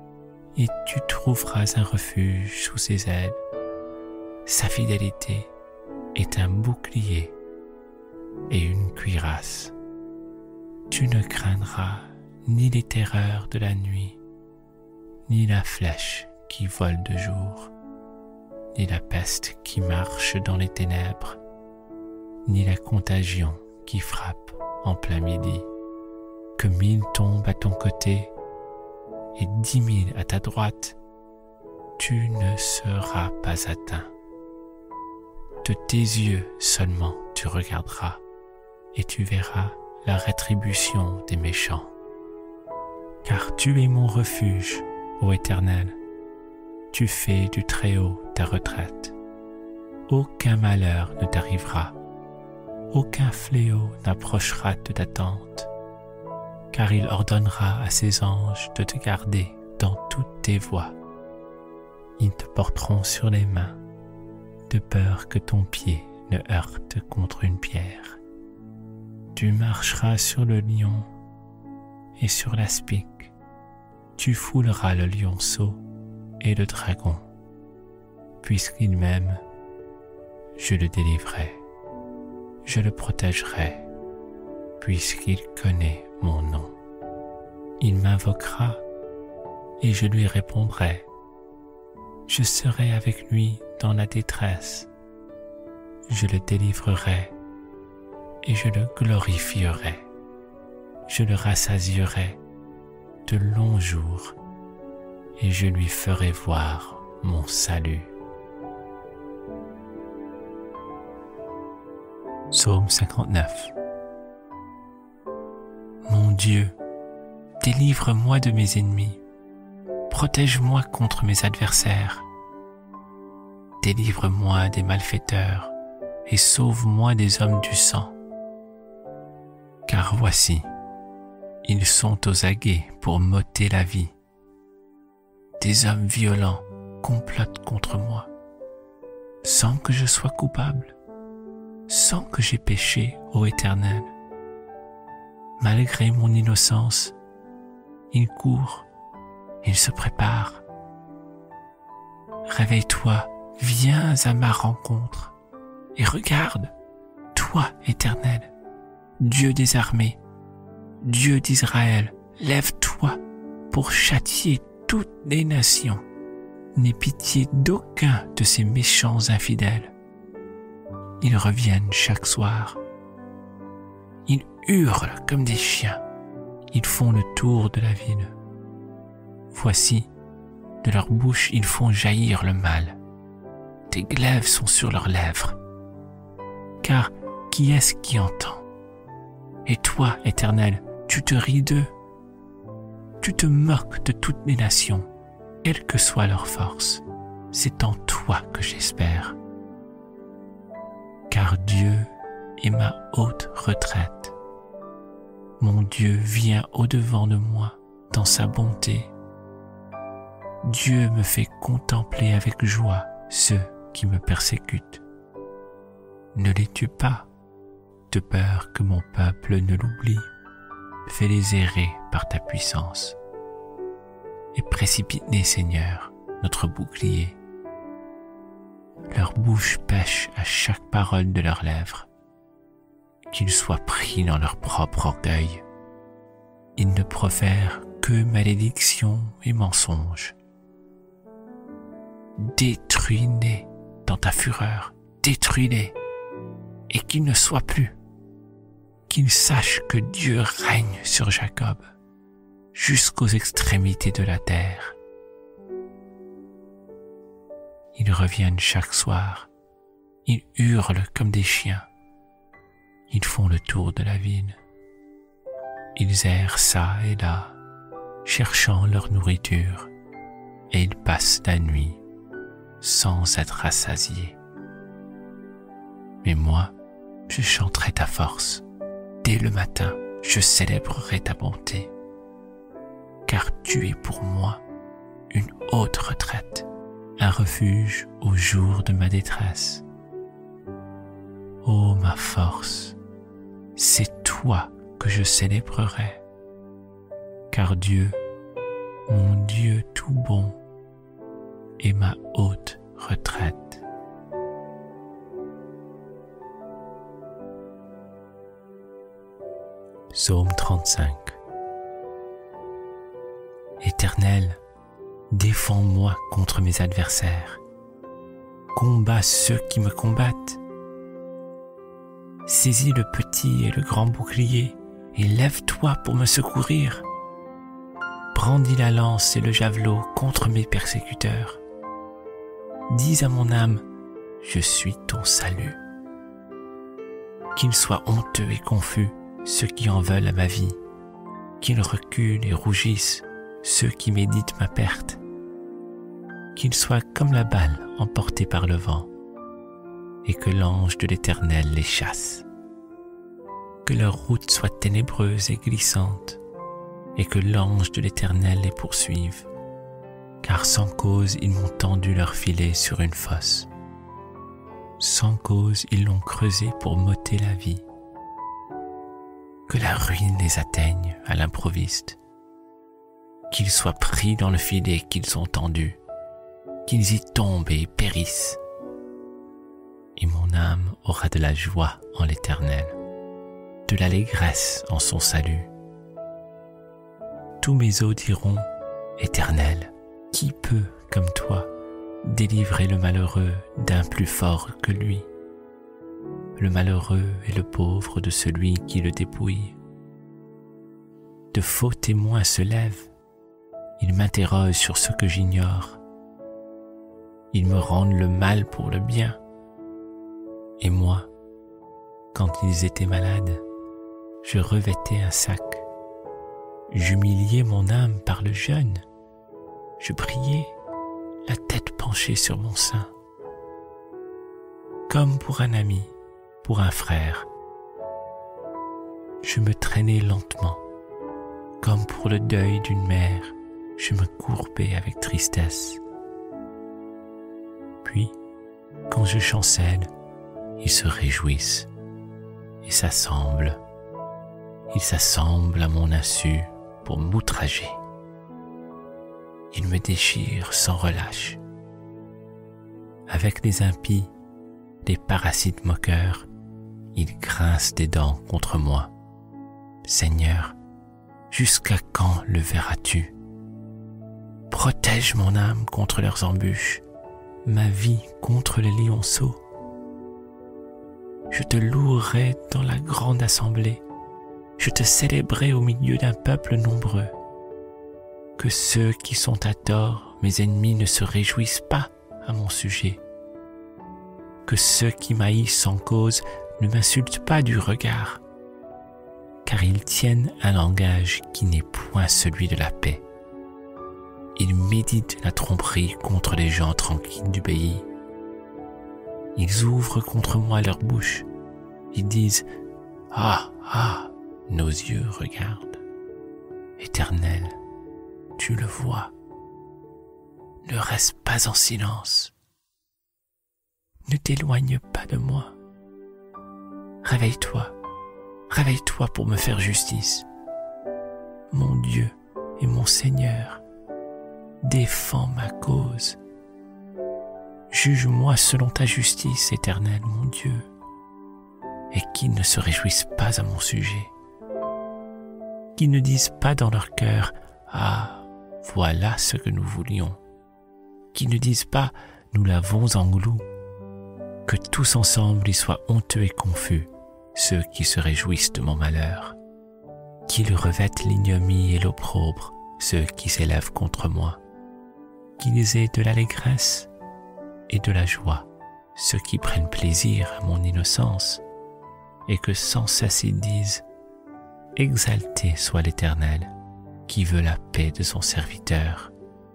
et tu trouveras un refuge sous ses ailes. Sa fidélité est un bouclier et une cuirasse. Tu ne craindras ni les terreurs de la nuit, ni la flèche qui vole de jour, ni la peste qui marche dans les ténèbres, ni la contagion qui frappe en plein midi. Que mille tombent à ton côté et dix mille à ta droite, tu ne seras pas atteint. De tes yeux seulement tu regarderas et tu verras la rétribution des méchants. Car tu es mon refuge, ô Éternel, tu fais du Très-Haut ta retraite. Aucun malheur ne t'arrivera, aucun fléau n'approchera de ta tente, car il ordonnera à ses anges de te garder dans toutes tes voies. Ils te porteront sur les mains, de peur que ton pied ne heurte contre une pierre. Tu marcheras sur le lion et sur l'aspic, tu fouleras le lionceau et le dragon. Puisqu'il m'aime, je le délivrerai, je le protégerai, puisqu'il connaît mon nom. Il m'invoquera et je lui répondrai. Je serai avec lui dans la détresse. Je le délivrerai et je le glorifierai. Je le rassasierai de longs jours et je lui ferai voir mon salut. Psaume cinquante-neuf. Mon Dieu, délivre-moi de mes ennemis, protège-moi contre mes adversaires, délivre-moi des malfaiteurs et sauve-moi des hommes du sang. Car voici, ils sont aux aguets pour m'ôter la vie. Des hommes violents complotent contre moi, sans que je sois coupable, sans que j'aie péché, ô Éternel. Malgré mon innocence, ils courent, ils se préparent. Réveille-toi, viens à ma rencontre, et regarde, toi, Éternel, Dieu des armées, Dieu d'Israël, lève-toi pour châtier toutes les nations. N'aie pitié d'aucun de ces méchants infidèles. Ils reviennent chaque soir. Ils hurlent comme des chiens. Ils font le tour de la ville. Voici, de leur bouche ils font jaillir le mal. Des glaives sont sur leurs lèvres. Car qui est-ce qui entend? Et toi, Éternel, tu te ris d'eux. Tu te moques de toutes les nations, quelle que soit leur force. C'est en toi que j'espère. Car Dieu est ma haute retraite. Mon Dieu vient au-devant de moi dans sa bonté. Dieu me fait contempler avec joie ceux qui me persécutent. Ne les tue pas, de peur que mon peuple ne l'oublie. Fais-les errer par ta puissance. Et précipite-les, Seigneur, notre bouclier. Leur bouche pêche à chaque parole de leurs lèvres. Qu'ils soient pris dans leur propre orgueil. Ils ne profèrent que malédiction et mensonges. Détruis-les dans ta fureur, détruis-les, et qu'ils ne soient plus. Qu'ils sachent que Dieu règne sur Jacob, jusqu'aux extrémités de la terre. Ils reviennent chaque soir, ils hurlent comme des chiens, ils font le tour de la ville. Ils errent çà et là, cherchant leur nourriture, et ils passent la nuit sans être rassasiés. Mais moi, je chanterai ta force. Dès le matin, je célébrerai ta bonté. Car tu es pour moi une haute retraite, un refuge au jour de ma détresse. Ô ma force, c'est toi que je célébrerai, car Dieu, mon Dieu tout bon et ma haute retraite. Psaume trente-cinq. Éternel, défends-moi contre mes adversaires. Combat ceux qui me combattent. Saisis le petit et le grand bouclier et lève-toi pour me secourir. Brandis la lance et le javelot contre mes persécuteurs. Dis à mon âme, je suis ton salut. Qu'ils soient honteux et confus ceux qui en veulent à ma vie. Qu'ils reculent et rougissent ceux qui méditent ma perte. Qu'ils soient comme la balle emportée par le vent, et que l'ange de l'Éternel les chasse. Que leur route soit ténébreuse et glissante, et que l'ange de l'Éternel les poursuive, car sans cause ils m'ont tendu leur filet sur une fosse. Sans cause ils l'ont creusé pour m'ôter la vie. Que la ruine les atteigne à l'improviste, qu'ils soient pris dans le filet qu'ils ont tendu, qu'ils y tombent et périssent. Et mon âme aura de la joie en l'Éternel, de l'allégresse en son salut. Tous mes os diront, Éternel, qui peut, comme toi, délivrer le malheureux d'un plus fort que lui, le malheureux et le pauvre de celui qui le dépouille. De faux témoins se lèvent, ils m'interrogent sur ce que j'ignore. Ils me rendent le mal pour le bien. Et moi, quand ils étaient malades, je revêtais un sac. J'humiliais mon âme par le jeûne. Je priais, la tête penchée sur mon sein. Comme pour un ami, pour un frère. Je me traînais lentement, comme pour le deuil d'une mère, je me courbais avec tristesse. Puis, quand je chancelle, ils se réjouissent et s'assemblent. Ils s'assemblent à mon insu pour m'outrager. Ils me déchirent sans relâche. Avec les impies, les parasites moqueurs, ils grincent des dents contre moi. Seigneur, jusqu'à quand le verras-tu? Protège mon âme contre leurs embûches, ma vie contre les lionceaux. Je te louerai dans la grande assemblée, je te célébrerai au milieu d'un peuple nombreux. Que ceux qui sont à tort, mes ennemis, ne se réjouissent pas à mon sujet. Que ceux qui m'haïssent sans cause ne m'insultent pas du regard, car ils tiennent un langage qui n'est point celui de la paix. Ils méditent la tromperie contre les gens tranquilles du pays. Ils ouvrent contre moi leur bouche. Ils disent « Ah, ah, nos yeux regardent. Éternel, tu le vois. Ne reste pas en silence. Ne t'éloigne pas de moi. Réveille-toi, réveille-toi pour me faire justice. Mon Dieu et mon Seigneur, défends ma cause. Juge-moi selon ta justice, Éternel, mon Dieu, et qu'ils ne se réjouissent pas à mon sujet. Qu'ils ne disent pas dans leur cœur « Ah, voilà ce que nous voulions ». Qu'ils ne disent pas « Nous l'avons en glou ». Que tous ensemble y soient honteux et confus, ceux qui se réjouissent de mon malheur. Qu'ils revêtent l'ignominie et l'opprobre, ceux qui s'élèvent contre moi. Qu'ils aient de l'allégresse et de la joie, ceux qui prennent plaisir à mon innocence, et que sans cesse ils disent « Exalté soit l'Éternel, qui veut la paix de son serviteur. »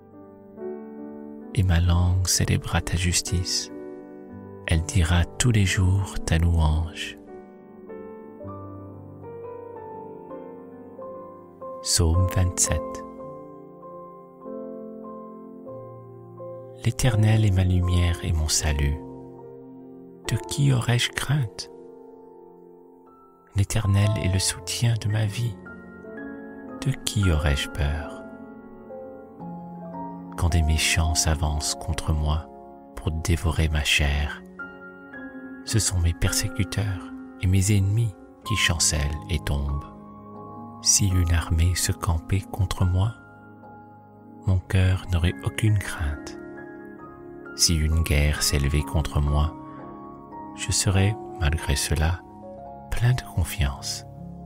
Et ma langue célébrera ta justice, elle dira tous les jours ta louange. Psaume vingt-sept. L'Éternel est ma lumière et mon salut. De qui aurais-je crainte? L'Éternel est le soutien de ma vie. De qui aurais-je peur? quand des méchants s'avancent contre moi pour dévorer ma chair. Ce sont mes persécuteurs et mes ennemis qui chancellent et tombent. Si une armée se campait contre moi, mon cœur n'aurait aucune crainte. Si une guerre s'élevait contre moi, je serais, malgré cela, plein de confiance.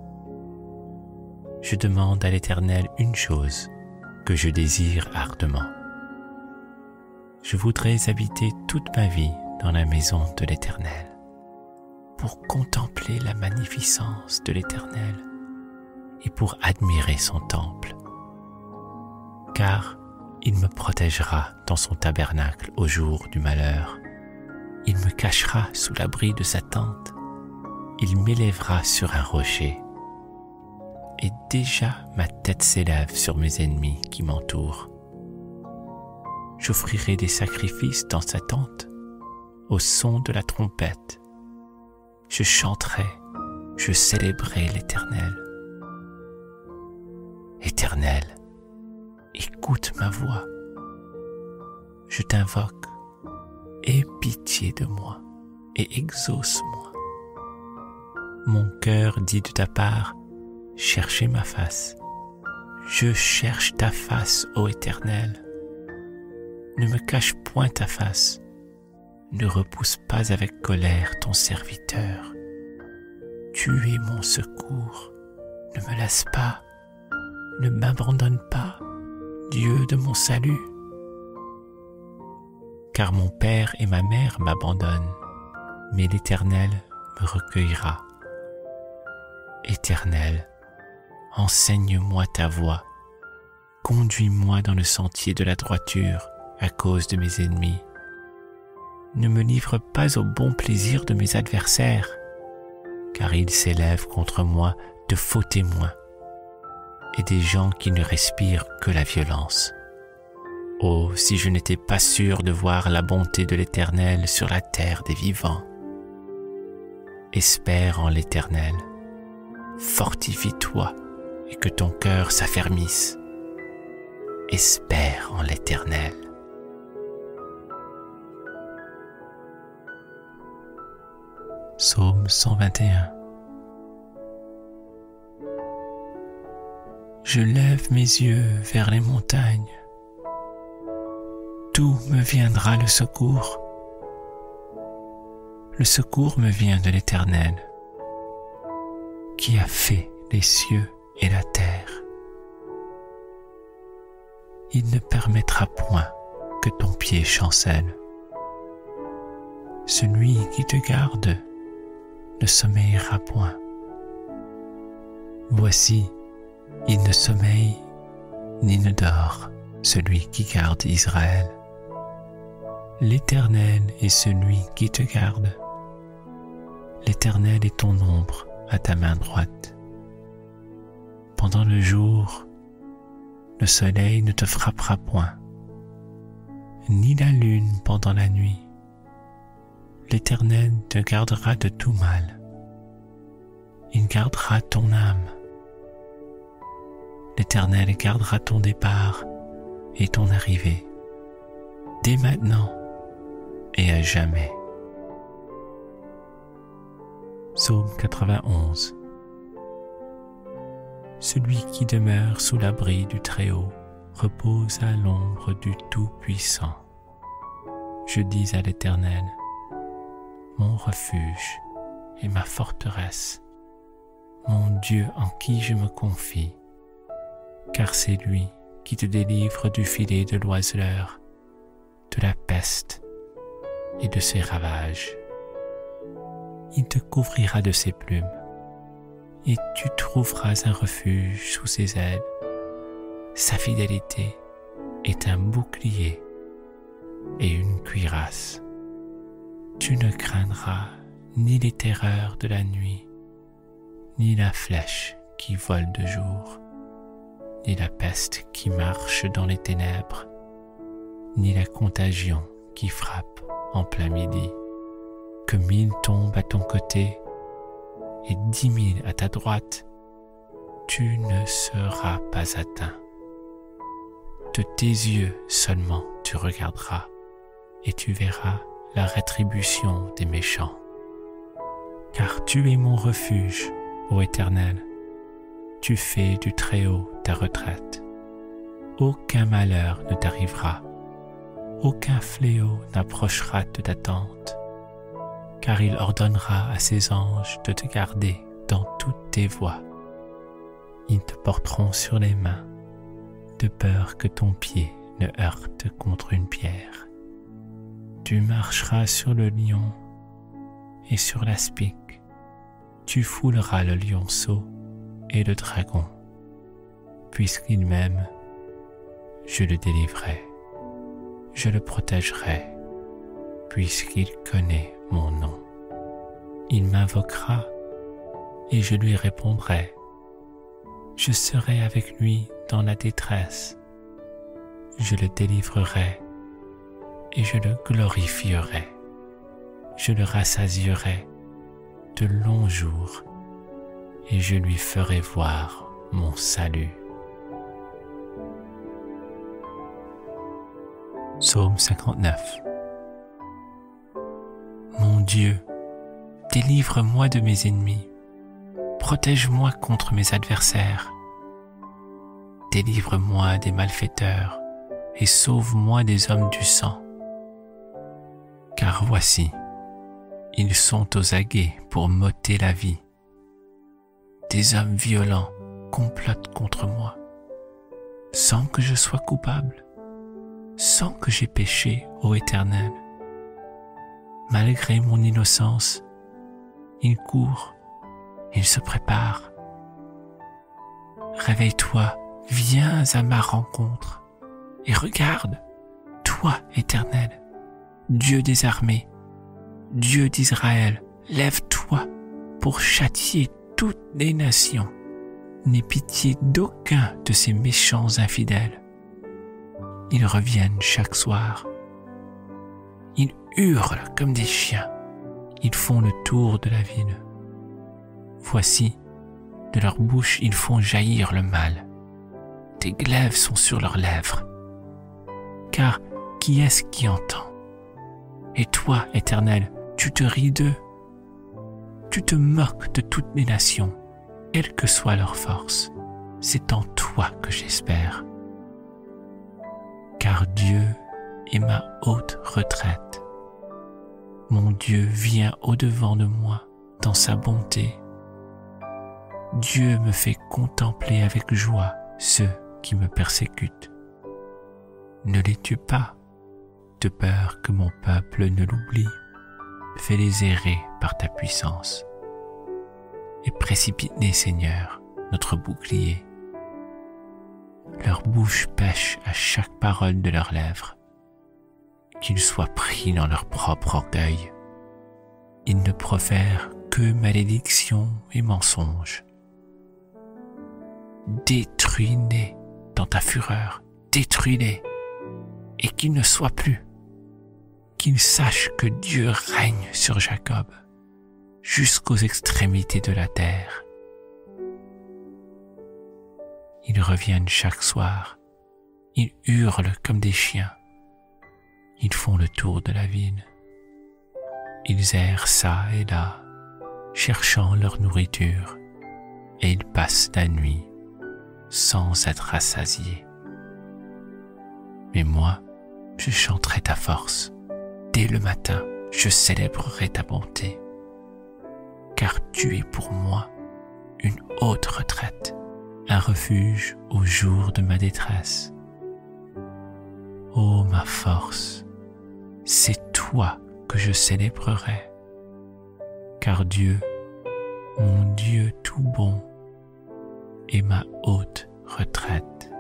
Je demande à l'Éternel une chose que je désire ardemment. Je voudrais habiter toute ma vie dans la maison de l'Éternel, pour contempler la magnificence de l'Éternel et pour admirer son temple. Car il me protégera dans son tabernacle au jour du malheur. Il me cachera sous l'abri de sa tente. Il m'élèvera sur un rocher. Et déjà ma tête s'élève sur mes ennemis qui m'entourent. J'offrirai des sacrifices dans sa tente, au son de la trompette. Je chanterai, je célébrerai l'Éternel. Éternel, écoute ma voix. Je t'invoque, aie pitié de moi et exauce-moi. Mon cœur dit de ta part, cherchez ma face. Je cherche ta face, ô Éternel. Ne me cache point ta face. Ne repousse pas avec colère ton serviteur. Tu es mon secours. Ne me laisse pas. Ne m'abandonne pas, Dieu de mon salut. Car mon père et ma mère m'abandonnent, mais l'Éternel me recueillera. Éternel, enseigne-moi ta voie. Conduis-moi dans le sentier de la droiture à cause de mes ennemis. Ne me livre pas au bon plaisir de mes adversaires, car ils s'élèvent contre moi de faux témoins et des gens qui ne respirent que la violence. Oh, si je n'étais pas sûr de voir la bonté de l'Éternel sur la terre des vivants. Espère en l'Éternel, fortifie-toi et que ton cœur s'affermisse. Espère en l'Éternel. Psaume cent vingt et un. Je lève mes yeux vers les montagnes. D'où me viendra le secours? Le secours me vient de l'Éternel, qui a fait les cieux et la terre. Il ne permettra point que ton pied chancelle. Celui qui te garde ne sommeillera point. Voici, il ne sommeille ni ne dort, celui qui garde Israël. L'Éternel est celui qui te garde. L'Éternel est ton ombre à ta main droite. Pendant le jour, le soleil ne te frappera point, ni la lune pendant la nuit. L'Éternel te gardera de tout mal. Il gardera ton âme. L'Éternel gardera ton départ et ton arrivée, dès maintenant et à jamais. Psaume quatre-vingt-onze. Celui qui demeure sous l'abri du Très-Haut repose à l'ombre du Tout-Puissant. Je dis à l'Éternel, mon refuge et ma forteresse, mon Dieu en qui je me confie, car c'est lui qui te délivre du filet de l'oiseleur, de la peste et de ses ravages. Il te couvrira de ses plumes, et tu trouveras un refuge sous ses ailes. Sa fidélité est un bouclier et une cuirasse. Tu ne craindras ni les terreurs de la nuit, ni la flèche qui vole de jour, ni la peste qui marche dans les ténèbres, ni la contagion qui frappe en plein midi. Que mille tombent à ton côté et dix mille à ta droite, tu ne seras pas atteint. de tes yeux seulement tu regarderas, et tu verras la rétribution des méchants. Car tu es mon refuge, ô Éternel, tu fais du Très-Haut ta retraite. Aucun malheur ne t'arrivera, aucun fléau n'approchera de ta tente, car il ordonnera à ses anges de te garder dans toutes tes voies. Ils te porteront sur les mains, de peur que ton pied ne heurte contre une pierre. Tu marcheras sur le lion et sur l'aspic, tu fouleras le lionceau et le dragon. Puisqu'il m'aime, je le délivrerai, je le protégerai, puisqu'il connaît mon nom. Il m'invoquera et je lui répondrai. Je serai avec lui dans la détresse. Je le délivrerai et je le glorifierai. Je le rassasierai de longs jours et je lui ferai voir mon salut. Psaume cinquante-neuf. Mon Dieu, délivre-moi de mes ennemis, protège-moi contre mes adversaires, délivre-moi des malfaiteurs et sauve-moi des hommes du sang. Car voici, ils sont aux aguets pour m'ôter la vie. Des hommes violents complotent contre moi, sans que je sois coupable, sans que j'aie péché, ô Éternel. Malgré mon innocence, ils courent, ils se préparent. Réveille-toi, viens à ma rencontre, et regarde, toi, Éternel, Dieu des armées, Dieu d'Israël, lève-toi pour châtier toutes les nations. N'aie pitié d'aucun de ces méchants infidèles. Ils reviennent chaque soir. Ils hurlent comme des chiens. Ils font le tour de la ville. Voici, de leur bouche ils font jaillir le mal. Des glaives sont sur leurs lèvres. Car qui est-ce qui entend? Et toi, Éternel, tu te ris d'eux. Tu te moques de toutes les nations, quelle que soit leur force. C'est en toi que j'espère. Car Dieu est ma haute retraite. Mon Dieu vient au-devant de moi dans sa bonté. Dieu me fait contempler avec joie ceux qui me persécutent. Ne les tue pas, de peur que mon peuple ne l'oublie. Fais-les errer par ta puissance. Et précipite-les, Seigneur, notre bouclier. Leur bouche pêche à chaque parole de leurs lèvres. Qu'ils soient pris dans leur propre orgueil. Ils ne profèrent que malédiction et mensonges. Détruis-les dans ta fureur, détruis-les, et qu'ils ne soient plus. Qu'ils sachent que Dieu règne sur Jacob, jusqu'aux extrémités de la terre. Ils reviennent chaque soir, ils hurlent comme des chiens, ils font le tour de la ville. Ils errent çà et là, cherchant leur nourriture, et ils passent la nuit sans être rassasiés. Mais moi, je chanterai ta force. Dès le matin, je célébrerai ta bonté. Car tu es pour moi une haute retraite, un refuge au jour de ma détresse. Ô ma force, c'est toi que je célébrerai. Car Dieu, mon Dieu tout bon, est ma haute retraite.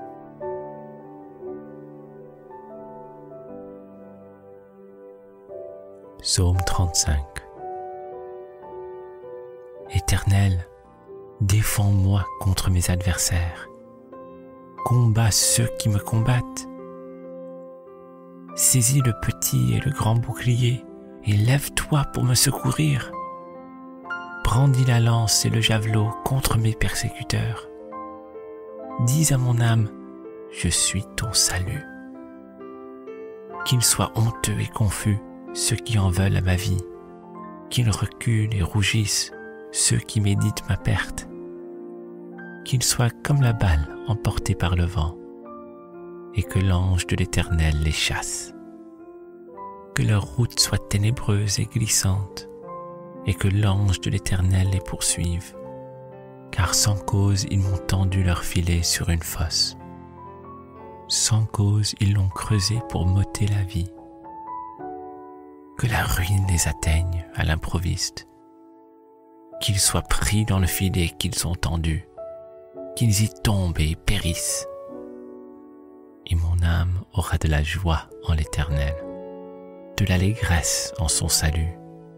Psaume trente-cinq. Éternel, défends-moi contre mes adversaires. Combats ceux qui me combattent. Saisis le petit et le grand bouclier et lève-toi pour me secourir. Brandis la lance et le javelot contre mes persécuteurs. Dis à mon âme, je suis ton salut. Qu'ils soient honteux et confus ceux qui en veulent à ma vie, qu'ils reculent et rougissent ceux qui méditent ma perte, qu'ils soient comme la balle emportée par le vent, et que l'ange de l'Éternel les chasse. Que leur route soit ténébreuse et glissante, et que l'ange de l'Éternel les poursuive, car sans cause ils m'ont tendu leur filet sur une fosse. Sans cause ils l'ont creusé pour m'ôter la vie. Que la ruine les atteigne à l'improviste, qu'ils soient pris dans le filet qu'ils ont tendu, qu'ils y tombent et périssent. Et mon âme aura de la joie en l'Éternel, de l'allégresse en son salut.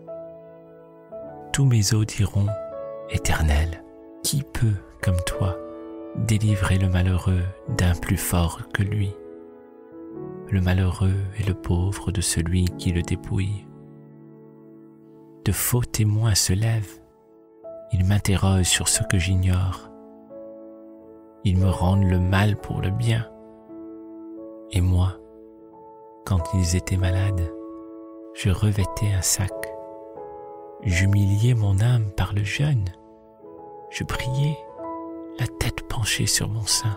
Tous mes os diront, Éternel, qui peut, comme toi, délivrer le malheureux d'un plus fort que lui, le malheureux et le pauvre de celui qui le dépouille. De faux témoins se lèvent, ils m'interrogent sur ce que j'ignore. Ils me rendent le mal pour le bien. Et moi, quand ils étaient malades, je revêtais un sac. J'humiliais mon âme par le jeûne. Je priais, la tête penchée sur mon sein.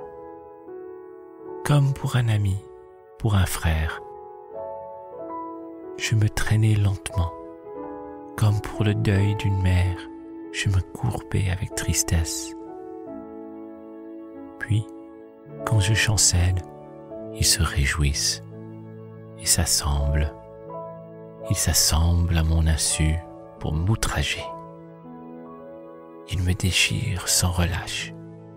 Comme pour un ami, pour un frère, je me traînais lentement. Comme pour le deuil d'une mère, je me courbais avec tristesse. Puis, quand je chancelle, ils se réjouissent et s'assemblent. Ils s'assemblent à mon insu pour m'outrager. Ils me déchirent sans relâche.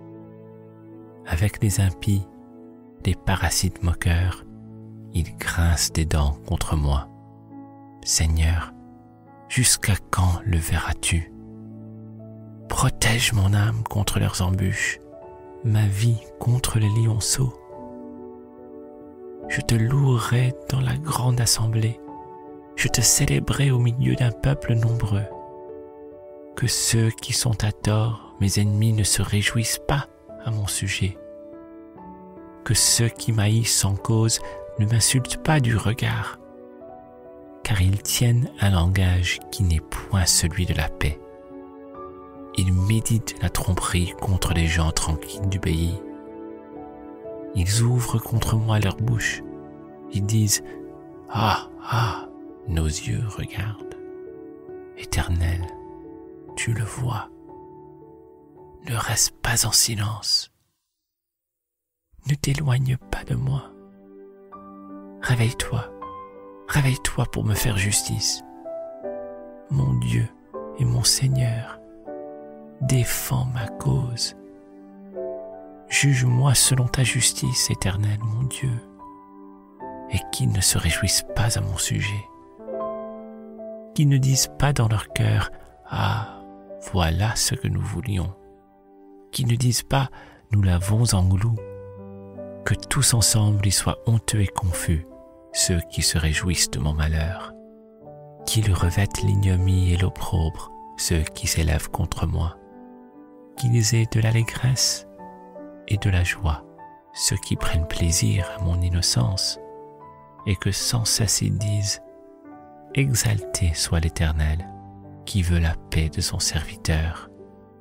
Avec les impies, les parasites moqueurs, ils grincent des dents contre moi. Seigneur, jusqu'à quand le verras-tu? Protège mon âme contre leurs embûches, ma vie contre les lionceaux. Je te louerai dans la grande assemblée, je te célébrerai au milieu d'un peuple nombreux. Que ceux qui sont à tort, mes ennemis, ne se réjouissent pas à mon sujet. Que ceux qui m'haïssent sans cause ne m'insultent pas du regard, car ils tiennent un langage qui n'est point celui de la paix. Ils méditent la tromperie contre les gens tranquilles du pays. Ils ouvrent contre moi leur bouche. Ils disent « Ah, ah, nos yeux regardent. Éternel, tu le vois. Ne reste pas en silence. Ne t'éloigne pas de moi. Réveille-toi, réveille-toi pour me faire justice. Mon Dieu et mon Seigneur, défends ma cause. Juge-moi selon ta justice, Éternel, mon Dieu, et qu'ils ne se réjouissent pas à mon sujet. Qu'ils ne disent pas dans leur cœur « Ah, voilà ce que nous voulions ». Qu'ils ne disent pas « Nous l'avons englouti ». Que tous ensemble y soient honteux et confus, ceux qui se réjouissent de mon malheur. Qu'ils revêtent l'ignominie et l'opprobre, ceux qui s'élèvent contre moi. Qu'ils aient de l'allégresse et de la joie, ceux qui prennent plaisir à mon innocence, et que sans cesse ils disent « Exalté soit l'Éternel, qui veut la paix de son serviteur. »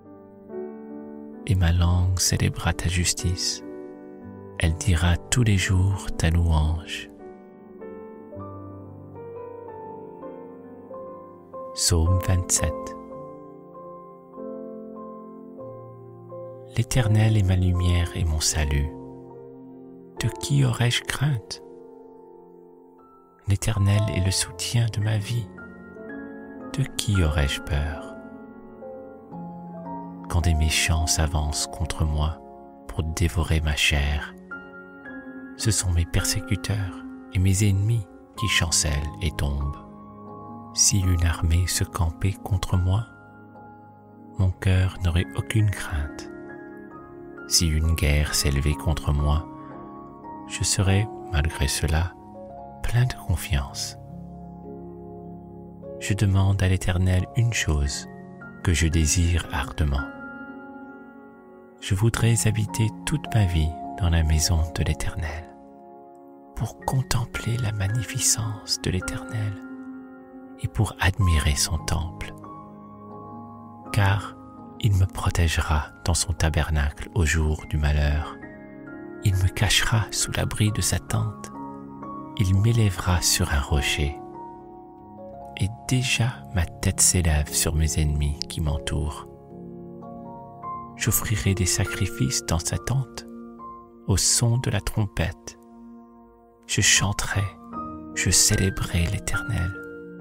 Et ma langue célébrera ta justice, elle dira tous les jours ta louange. Psaume vingt-sept. L'Éternel est ma lumière et mon salut. De qui aurais-je crainte? L'Éternel est le soutien de ma vie. De qui aurais-je peur? Quand des méchants s'avancent contre moi pour dévorer ma chair, ce sont mes persécuteurs et mes ennemis qui chancellent et tombent. Si une armée se campait contre moi, mon cœur n'aurait aucune crainte. Si une guerre s'élevait contre moi, je serais, malgré cela, plein de confiance. Je demande à l'Éternel une chose que je désire ardemment. Je voudrais habiter toute ma vie dans la maison de l'Éternel, pour contempler la magnificence de l'Éternel et pour admirer son temple. Car il me protégera dans son tabernacle au jour du malheur. Il me cachera sous l'abri de sa tente. Il m'élèvera sur un rocher. Et déjà ma tête s'élève sur mes ennemis qui m'entourent. J'offrirai des sacrifices dans sa tente, au son de la trompette. Je chanterai, je célébrerai l'Éternel.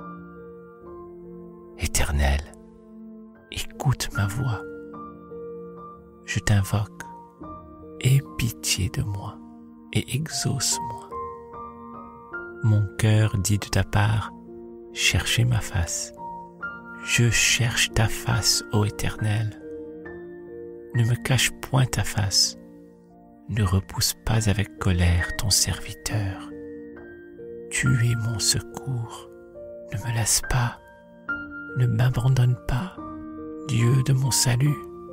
Éternel, écoute ma voix. Je t'invoque, aie pitié de moi et exauce-moi. Mon cœur dit de ta part, cherchez ma face. Je cherche ta face, ô Éternel. Ne me cache point ta face. Ne repousse pas avec colère ton serviteur. Tu es mon secours. Ne me laisse pas. Ne m'abandonne pas, Dieu de mon salut.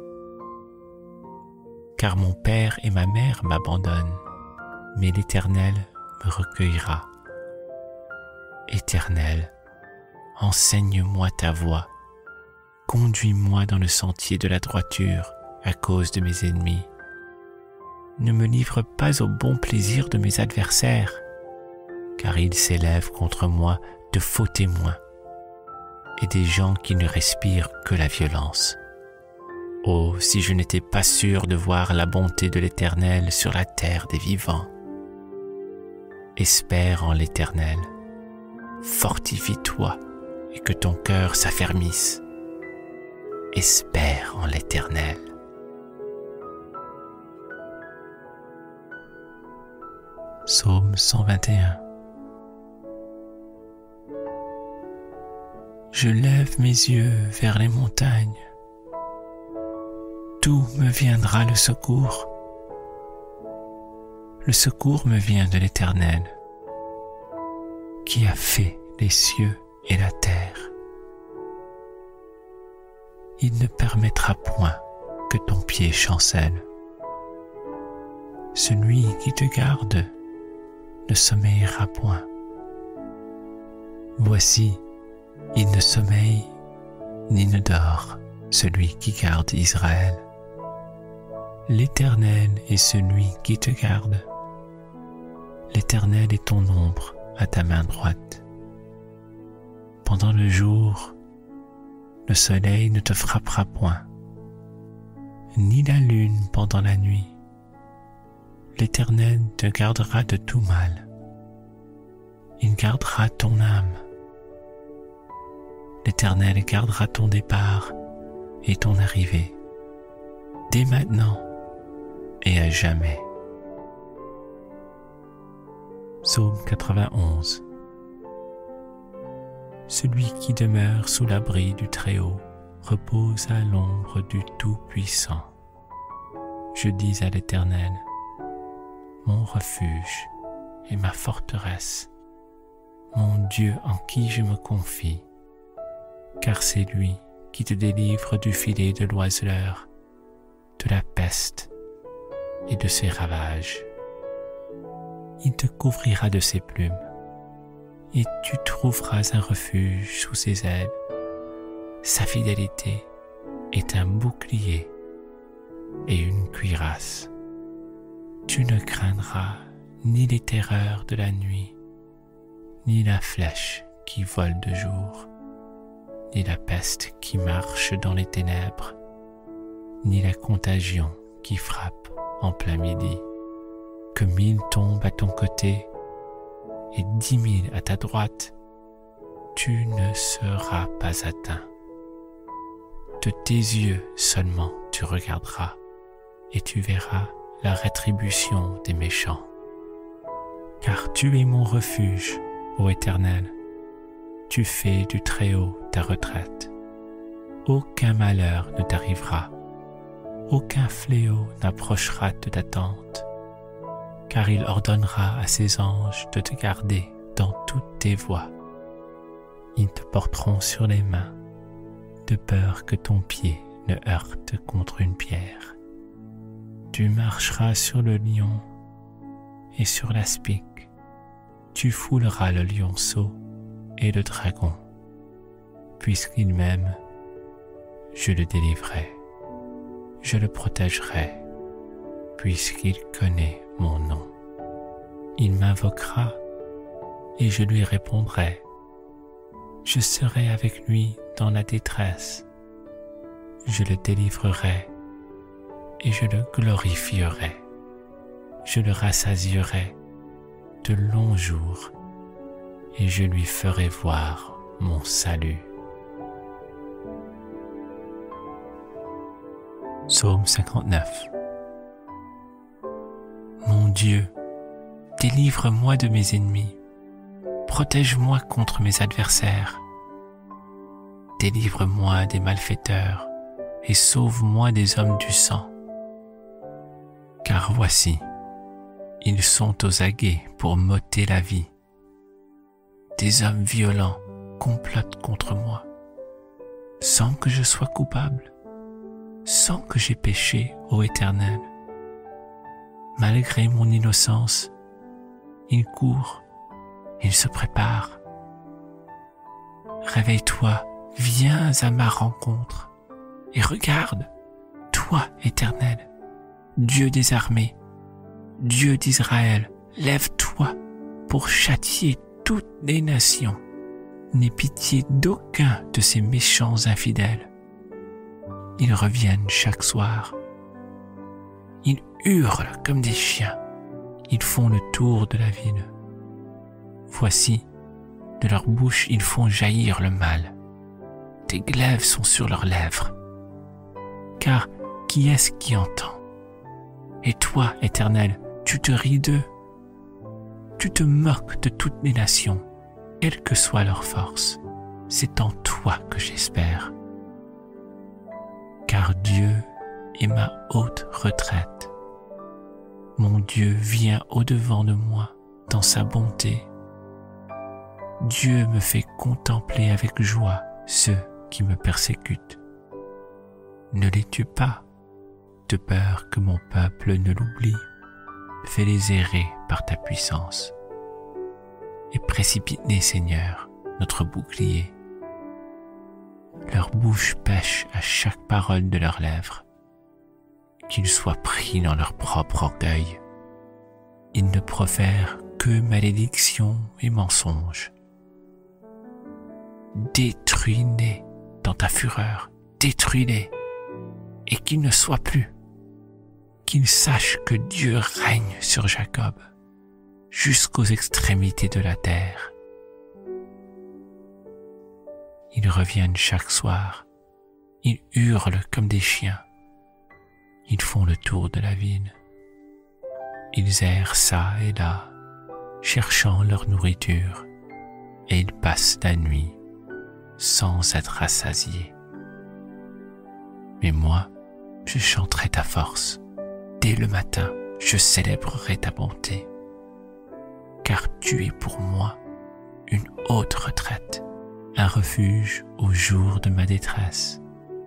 Car mon père et ma mère m'abandonnent, mais l'Éternel me recueillera. Éternel, enseigne-moi ta voie. Conduis-moi dans le sentier de la droiture à cause de mes ennemis. Ne me livre pas au bon plaisir de mes adversaires, car ils s'élèvent contre moi de faux témoins et des gens qui ne respirent que la violence. Oh, si je n'étais pas sûr de voir la bonté de l'Éternel sur la terre des vivants. Espère en l'Éternel, fortifie-toi et que ton cœur s'affermisse. Espère en l'Éternel. Psaume cent vingt et un. Je lève mes yeux vers les montagnes. D'où me viendra le secours? Le secours me vient de l'Éternel, qui a fait les cieux et la terre. Il ne permettra point que ton pied chancelle. Celui qui te garde ne sommeillera point. Voici, il ne sommeille ni ne dort, celui qui garde Israël. L'Éternel est celui qui te garde. L'Éternel est ton ombre à ta main droite. Pendant le jour, le soleil ne te frappera point, ni la lune pendant la nuit. L'Éternel te gardera de tout mal. Il gardera ton âme. L'Éternel gardera ton départ et ton arrivée, dès maintenant et à jamais. Psaume quatre-vingt-onze. Celui qui demeure sous l'abri du Très-Haut repose à l'ombre du Tout-Puissant. Je dis à l'Éternel, mon refuge et ma forteresse, mon Dieu en qui je me confie, car c'est lui qui te délivre du filet de l'oiseleur, de la peste et de ses ravages. Il te couvrira de ses plumes, et tu trouveras un refuge sous ses ailes. Sa fidélité est un bouclier et une cuirasse. Tu ne craindras ni les terreurs de la nuit, ni la flèche qui vole de jour, ni la peste qui marche dans les ténèbres, ni la contagion qui frappe en plein midi. Que mille tombent à ton côté et dix mille à ta droite, tu ne seras pas atteint. De tes yeux seulement tu regarderas et tu verras la rétribution des méchants. Car tu es mon refuge, ô Éternel, tu fais du Très-Haut ta retraite. Aucun malheur ne t'arrivera, aucun fléau n'approchera de ta tente, car il ordonnera à ses anges de te garder dans toutes tes voies. Ils te porteront sur les mains, de peur que ton pied ne heurte contre une pierre. Tu marcheras sur le lion et sur l'aspic. Tu fouleras le lionceau et le dragon. Puisqu'il m'aime, je le délivrerai. Je le protégerai, puisqu'il connaît mon nom. Il m'invoquera et je lui répondrai. Je serai avec lui dans la détresse. Je le délivrerai et je le glorifierai. Je le rassasierai de longs jours et je lui ferai voir mon salut. Psaume cinquante-neuf. Mon Dieu, délivre-moi de mes ennemis, protège-moi contre mes adversaires. Délivre-moi des malfaiteurs et sauve-moi des hommes du sang. Car voici, ils sont aux aguets pour m'ôter la vie. Des hommes violents complotent contre moi, sans que je sois coupable, sans que j'aie péché, ô Éternel. Malgré mon innocence, ils courent, ils se préparent. Réveille-toi, viens à ma rencontre, et regarde, toi, Éternel, Dieu des armées, Dieu d'Israël, lève-toi pour châtier toutes les nations. N'aie pitié d'aucun de ces méchants infidèles. Ils reviennent chaque soir. Ils hurlent comme des chiens. Ils font le tour de la ville. Voici, de leur bouche ils font jaillir le mal. Des glaives sont sur leurs lèvres. Car qui est-ce qui entend? Et toi, Éternel, tu te ris d'eux. Tu te moques de toutes les nations, quelle que soit leur force. C'est en toi que j'espère. Car Dieu est ma haute retraite. Mon Dieu vient au-devant de moi dans sa bonté. Dieu me fait contempler avec joie ceux qui me persécutent. Ne les tue pas, de peur que mon peuple ne l'oublie. Fais-les errer par ta puissance. Et précipite-les, Seigneur, notre bouclier. Leur bouche pêche à chaque parole de leurs lèvres. Qu'ils soient pris dans leur propre orgueil. Ils ne profèrent que malédictions et mensonges. Détruis-les dans ta fureur, détruis-les, et qu'ils ne soient plus. Qu'ils sachent que Dieu règne sur Jacob, jusqu'aux extrémités de la terre. Ils reviennent chaque soir, ils hurlent comme des chiens, ils font le tour de la ville. Ils errent çà et là, cherchant leur nourriture, et ils passent la nuit sans être rassasiés. Mais moi, je chanterai ta force. Dès le matin, je célébrerai ta bonté. Car tu es pour moi une haute retraite, un refuge au jour de ma détresse.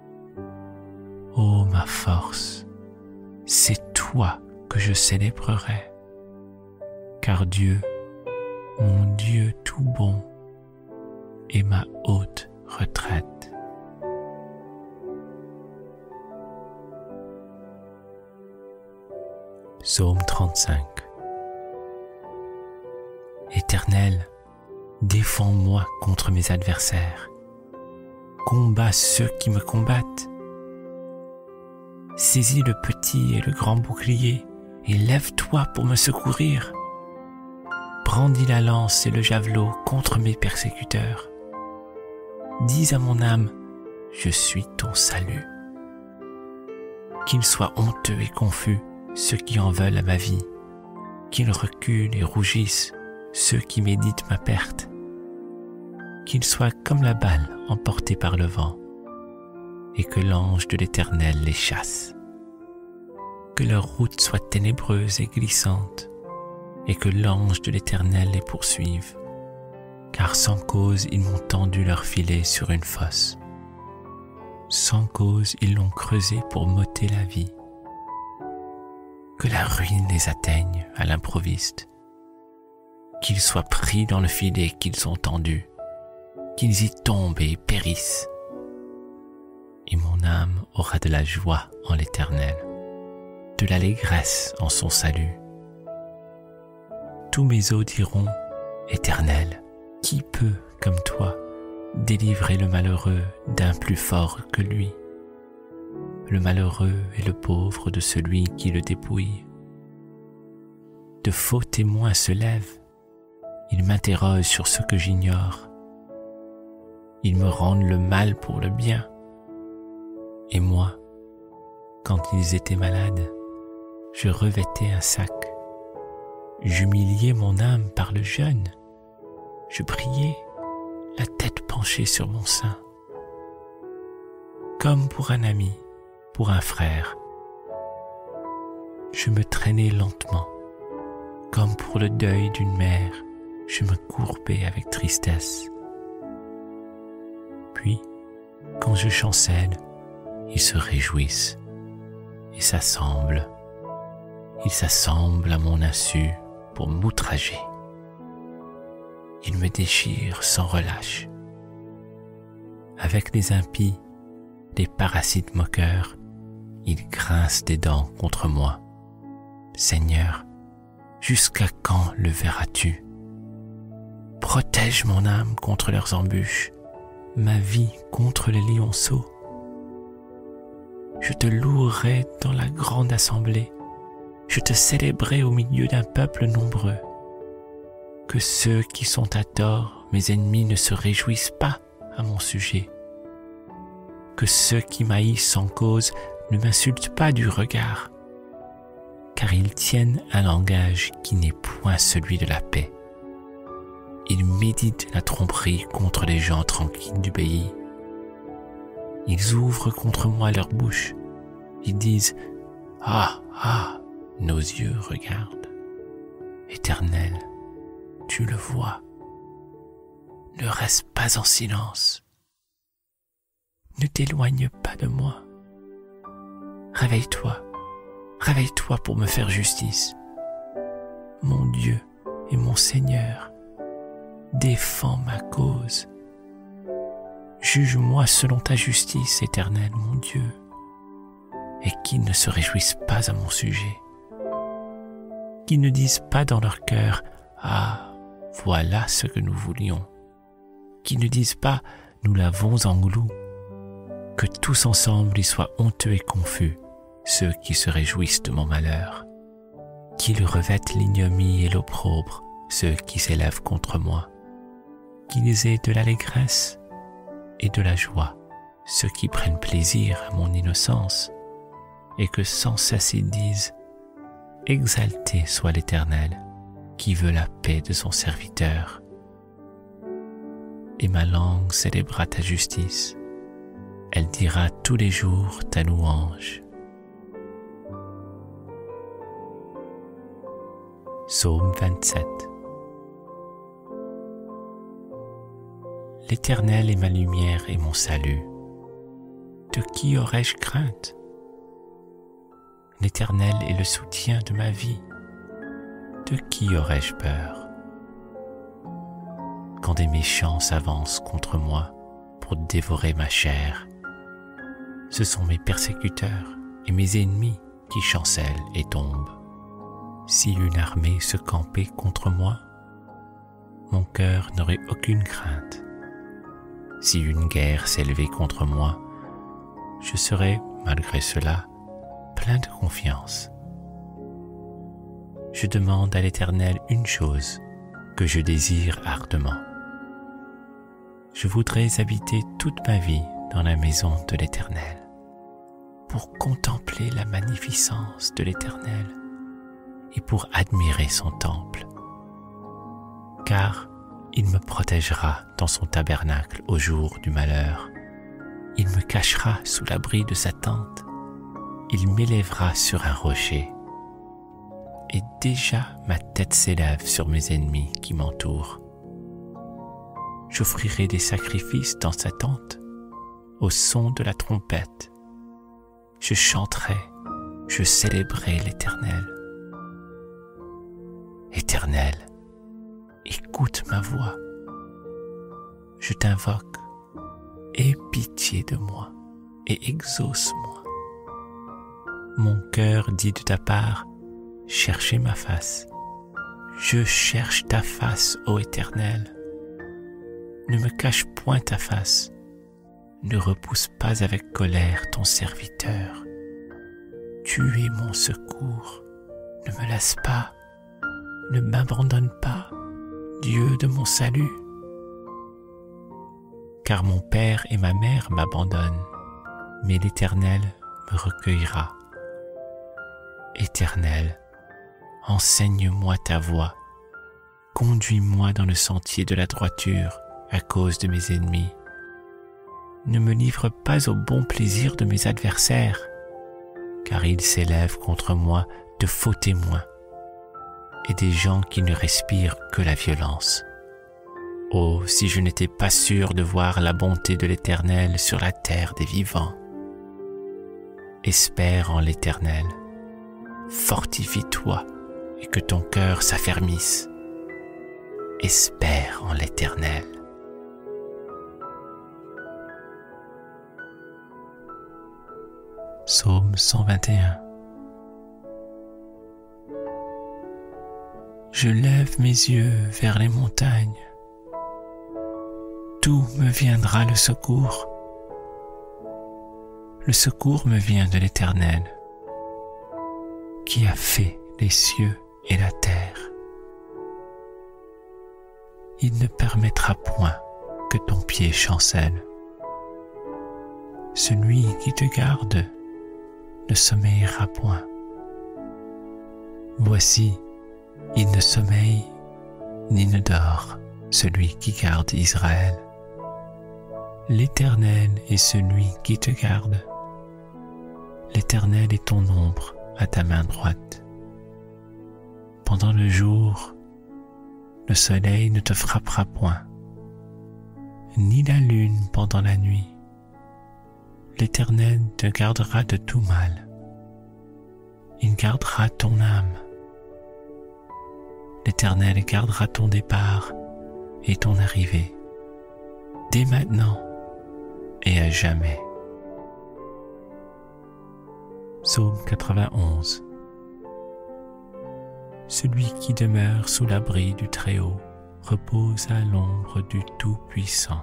Ô ma force, c'est toi que je célébrerai. Car Dieu, mon Dieu tout bon, est ma haute retraite. Psaume trente-cinq. Éternel, défends-moi contre mes adversaires. Combats ceux qui me combattent. Saisis le petit et le grand bouclier et lève-toi pour me secourir. Brandis la lance et le javelot contre mes persécuteurs. Dis à mon âme, je suis ton salut. Qu'ils soient honteux et confus ceux qui en veulent à ma vie, qu'ils reculent et rougissent ceux qui méditent ma perte, qu'ils soient comme la balle emportée par le vent, et que l'ange de l'Éternel les chasse. Que leur route soit ténébreuse et glissante, et que l'ange de l'Éternel les poursuive, car sans cause ils m'ont tendu leur filet sur une fosse. Sans cause ils l'ont creusé pour m'ôter la vie. que la ruine les atteigne à l'improviste, qu'ils soient pris dans le filet qu'ils ont tendu, qu'ils y tombent et périssent. Et mon âme aura de la joie en l'Éternel, de l'allégresse en son salut. Tous mes os diront, Éternel, qui peut, comme toi, délivrer le malheureux d'un plus fort que lui, le malheureux et le pauvre de celui qui le dépouille. De faux témoins se lèvent, ils m'interrogent sur ce que j'ignore. Ils me rendent le mal pour le bien. Et moi, quand ils étaient malades, je revêtais un sac. J'humiliais mon âme par le jeûne. Je priais, la tête penchée sur mon sein. Comme pour un ami, pour un frère, je me traînais lentement. Comme pour le deuil d'une mère, je me courbais avec tristesse. Puis, quand je chancelle, ils se réjouissent et s'assemblent. Ils s'assemblent à mon insu pour m'outrager. Ils me déchirent sans relâche. Avec les impies, les parasites moqueurs, ils grincent des dents contre moi. Seigneur, jusqu'à quand le verras-tu? Protège mon âme contre leurs embûches, ma vie contre les lionceaux. Je te louerai dans la grande assemblée, je te célébrerai au milieu d'un peuple nombreux. Que ceux qui sont à tort, mes ennemis, ne se réjouissent pas à mon sujet. Que ceux qui m'haïssent sans cause ne m'insultent pas du regard, car ils tiennent un langage qui n'est point celui de la paix. Ils méditent la tromperie contre les gens tranquilles du pays. Ils ouvrent contre moi leur bouche. Ils disent « Ah, ah, nos yeux regardent. Éternel, tu le vois. Ne reste pas en silence. Ne t'éloigne pas de moi. Réveille-toi, réveille-toi pour me faire justice. Mon Dieu et mon Seigneur, défends ma cause. Juge-moi selon ta justice, Éternel, mon Dieu, et qu'ils ne se réjouissent pas à mon sujet. Qu'ils ne disent pas dans leur cœur « Ah, voilà ce que nous voulions ». Qu'ils ne disent pas « Nous l'avons englouti ». Que tous ensemble ils soient honteux et confus, ceux qui se réjouissent de mon malheur. Qu'ils revêtent l'ignominie et l'opprobre, ceux qui s'élèvent contre moi. Qu'ils aient de l'allégresse et de la joie, ceux qui prennent plaisir à mon innocence, et que sans cesse ils disent « Exalté soit l'Éternel, qui veut la paix de son serviteur. » Et ma langue célébrera ta justice, elle dira tous les jours ta louange. Psaume vingt-sept. L'Éternel est ma lumière et mon salut. De qui aurais-je crainte? L'Éternel est le soutien de ma vie. De qui aurais-je peur? Quand des méchants s'avancent contre moi pour dévorer ma chair, ce sont mes persécuteurs et mes ennemis qui chancellent et tombent. Si une armée se campait contre moi, mon cœur n'aurait aucune crainte. Si une guerre s'élevait contre moi, je serais, malgré cela, plein de confiance. Je demande à l'Éternel une chose que je désire ardemment. Je voudrais habiter toute ma vie dans la maison de l'Éternel, pour contempler la magnificence de l'Éternel et pour admirer son temple. Car il me protégera dans son tabernacle au jour du malheur. Il me cachera sous l'abri de sa tente. Il m'élèvera sur un rocher. Et déjà ma tête s'élève sur mes ennemis qui m'entourent. J'offrirai des sacrifices dans sa tente, au son de la trompette. Je chanterai, je célébrais l'Éternel. Éternel, écoute ma voix. Je t'invoque, aie pitié de moi et exauce-moi. Mon cœur dit de ta part, cherchez ma face. Je cherche ta face, ô Éternel. Ne me cache point ta face. Ne repousse pas avec colère ton serviteur. Tu es mon secours. Ne me laisse pas. Ne m'abandonne pas, Dieu de mon salut. Car mon père et ma mère m'abandonnent, mais l'Éternel me recueillera. Éternel, enseigne-moi ta voie. Conduis-moi dans le sentier de la droiture à cause de mes ennemis. Ne me livre pas au bon plaisir de mes adversaires, car ils s'élèvent contre moi de faux témoins et des gens qui ne respirent que la violence. Oh, si je n'étais pas sûr de voir la bonté de l'Éternel sur la terre des vivants. Espère en l'Éternel, fortifie-toi et que ton cœur s'affermisse. Espère en l'Éternel. Psaume cent vingt et un. Je lève mes yeux vers les montagnes. D'où me viendra le secours? Le secours me vient de l'Éternel, qui a fait les cieux et la terre. Il ne permettra point que ton pied chancelle. Celui qui te garde ne sommeillera point. Voici, il ne sommeille ni ne dort, celui qui garde Israël. L'Éternel est celui qui te garde. L'Éternel est ton ombre à ta main droite. Pendant le jour, le soleil ne te frappera point, ni la lune pendant la nuit. L'Éternel te gardera de tout mal. Il gardera ton âme. L'Éternel gardera ton départ et ton arrivée, dès maintenant et à jamais. Psaume quatre-vingt-onze. Celui qui demeure sous l'abri du Très-Haut repose à l'ombre du Tout-Puissant.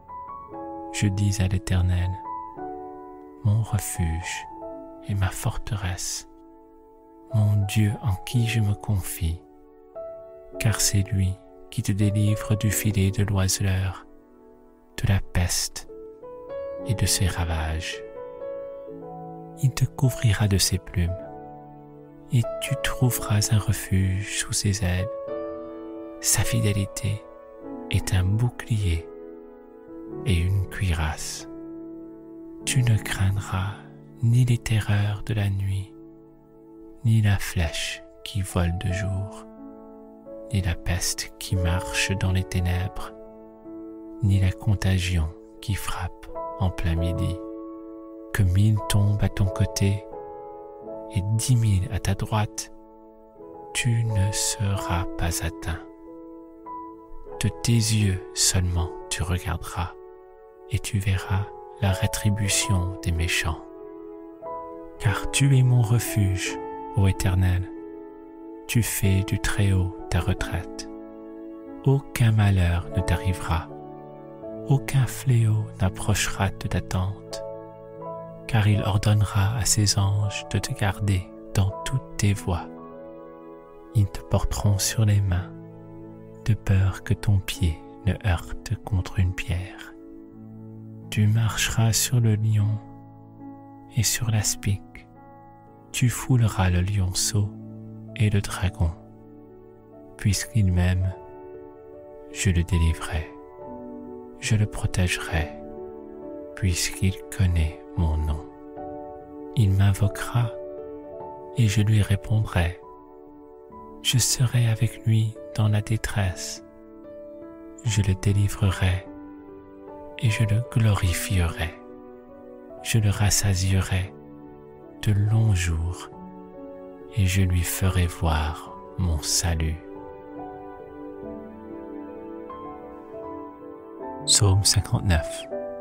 Je dis à l'Éternel, mon refuge et ma forteresse, mon Dieu en qui je me confie, car c'est lui qui te délivre du filet de l'oiseleur, de la peste et de ses ravages. Il te couvrira de ses plumes, et tu trouveras un refuge sous ses ailes. Sa fidélité est un bouclier et une cuirasse. Tu ne craindras ni les terreurs de la nuit, ni la flèche qui vole de jour, ni la peste qui marche dans les ténèbres, ni la contagion qui frappe en plein midi. Que mille tombent à ton côté et dix mille à ta droite, tu ne seras pas atteint. De tes yeux seulement tu regarderas et tu verras la rétribution des méchants. Car tu es mon refuge, ô Éternel, tu fais du Très-Haut ta retraite. Aucun malheur ne t'arrivera, aucun fléau n'approchera de ta tente, car il ordonnera à ses anges de te garder dans toutes tes voies. Ils te porteront sur les mains, de peur que ton pied ne heurte contre une pierre. Tu marcheras sur le lion et sur l'aspic. Tu fouleras le lionceau et le dragon. Puisqu'il m'aime, je le délivrerai. Je le protégerai, puisqu'il connaît mon nom. Il m'invoquera et je lui répondrai. Je serai avec lui dans la détresse. Je le délivrerai et je le glorifierai. Je le rassasierai de longs jours et je lui ferai voir mon salut. Psaume cinquante-neuf.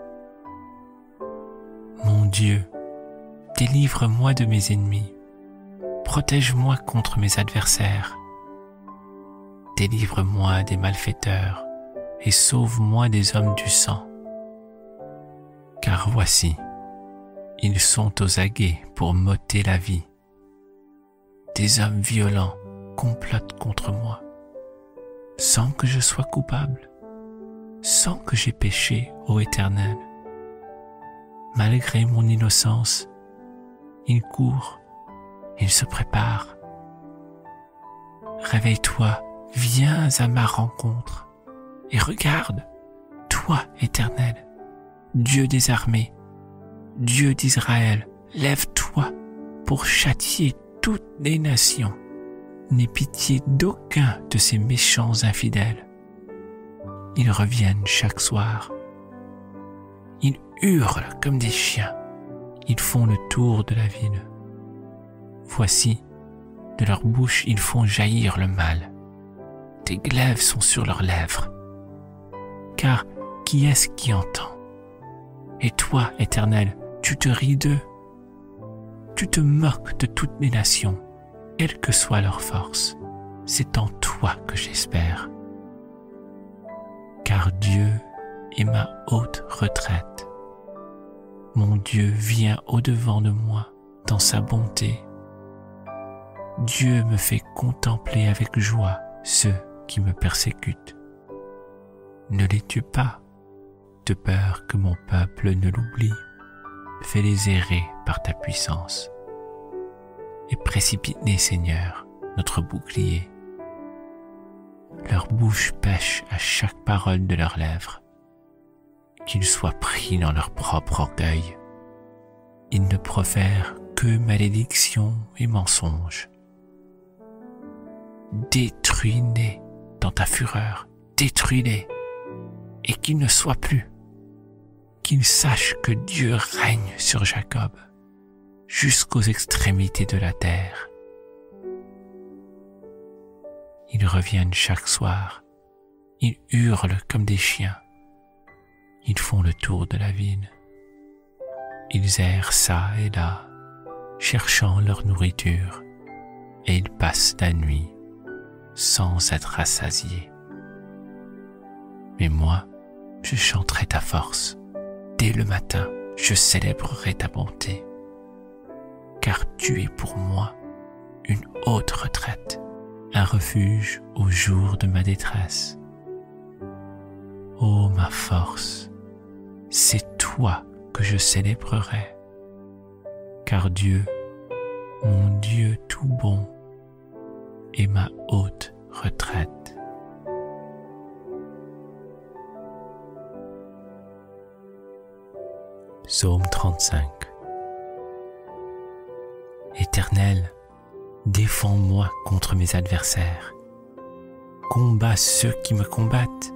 Mon Dieu, délivre-moi de mes ennemis, protège-moi contre mes adversaires, délivre-moi des malfaiteurs et sauve-moi des hommes du sang. Car voici, ils sont aux aguets pour m'ôter la vie. Des hommes violents complotent contre moi, sans que je sois coupable, sans que j'aie péché, ô Éternel. Malgré mon innocence, ils courent, ils se préparent. Réveille-toi, viens à ma rencontre, et regarde, toi, Éternel, Dieu des armées, Dieu d'Israël, lève-toi pour châtier toutes les nations. N'aie pitié d'aucun de ces méchants infidèles. Ils reviennent chaque soir. Ils hurlent comme des chiens. Ils font le tour de la ville. Voici, de leur bouche ils font jaillir le mal. Des glaives sont sur leurs lèvres. Car qui est-ce qui entend? Et toi, Éternel, tu te ris d'eux. Tu te moques de toutes les nations, quelle que soit leur force. C'est en toi que j'espère. Car Dieu est ma haute retraite. Mon Dieu vient au-devant de moi dans sa bonté. Dieu me fait contempler avec joie ceux qui me persécutent. Ne les tue pas, de peur que mon peuple ne l'oublie. Fais-les errer par ta puissance. Et précipite-les, Seigneur, notre bouclier. Leur bouche pêche à chaque parole de leurs lèvres. Qu'ils soient pris dans leur propre orgueil. Ils ne profèrent que malédiction et mensonges. Détruis-les dans ta fureur, détruis-les, et qu'ils ne soient plus. Qu'ils sachent que Dieu règne sur Jacob, jusqu'aux extrémités de la terre. Ils reviennent chaque soir, ils hurlent comme des chiens, ils font le tour de la ville. Ils errent çà et là, cherchant leur nourriture, et ils passent la nuit sans être rassasiés. Mais moi, je chanterai ta force. Dès le matin, je célébrerai ta bonté. Car tu es pour moi une haute retraite, un refuge au jour de ma détresse. Ô ma force, c'est toi que je célébrerai. Car Dieu, mon Dieu tout bon, est ma haute retraite. Psaume trente-cinq. Éternel, défends-moi contre mes adversaires. Combats ceux qui me combattent.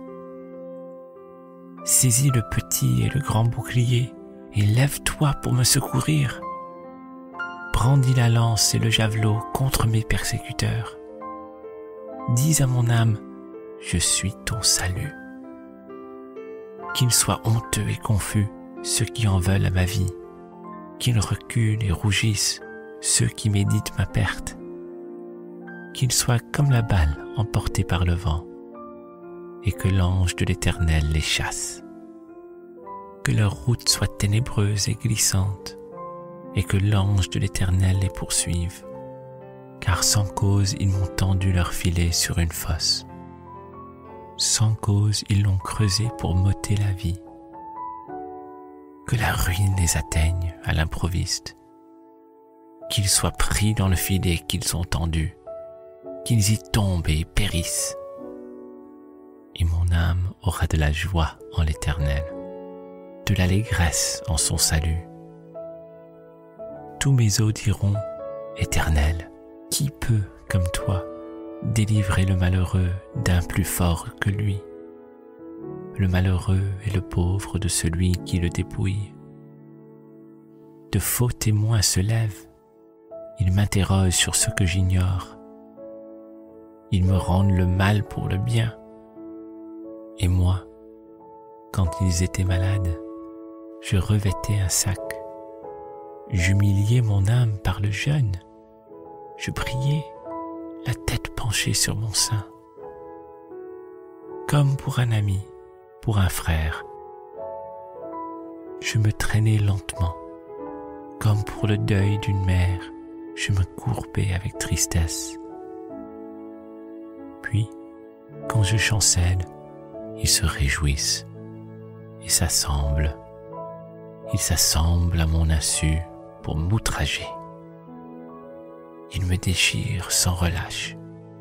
Saisis le petit et le grand bouclier et lève-toi pour me secourir. Brandis la lance et le javelot contre mes persécuteurs. Dis à mon âme, je suis ton salut. Qu'ils soient honteux et confus ceux qui en veulent à ma vie, qu'ils reculent et rougissent ceux qui méditent ma perte, qu'ils soient comme la balle emportée par le vent, et que l'ange de l'Éternel les chasse. Que leur route soit ténébreuse et glissante, et que l'ange de l'Éternel les poursuive, car sans cause ils m'ont tendu leur filet sur une fosse. Sans cause ils l'ont creusé pour m'ôter la vie. Que la ruine les atteigne à l'improviste, qu'ils soient pris dans le filet qu'ils ont tendu, qu'ils y tombent et périssent. Et mon âme aura de la joie en l'Éternel, de l'allégresse en son salut. Tous mes os diront, Éternel, qui peut, comme toi, délivrer le malheureux d'un plus fort que lui, le malheureux et le pauvre de celui qui le dépouille. De faux témoins se lèvent, Ils m'interrogent sur ce que j'ignore. Ils me rendent le mal pour le bien. Et moi, quand ils étaient malades, je revêtais un sac. J'humiliais mon âme par le jeûne. Je priais, la tête penchée sur mon sein. Comme pour un ami, pour un frère. Je me traînais lentement, comme pour le deuil d'une mère, je me courbais avec tristesse. Puis, quand je chancelle, ils se réjouissent et s'assemblent. Ils s'assemblent à mon insu pour m'outrager. Ils me déchirent sans relâche.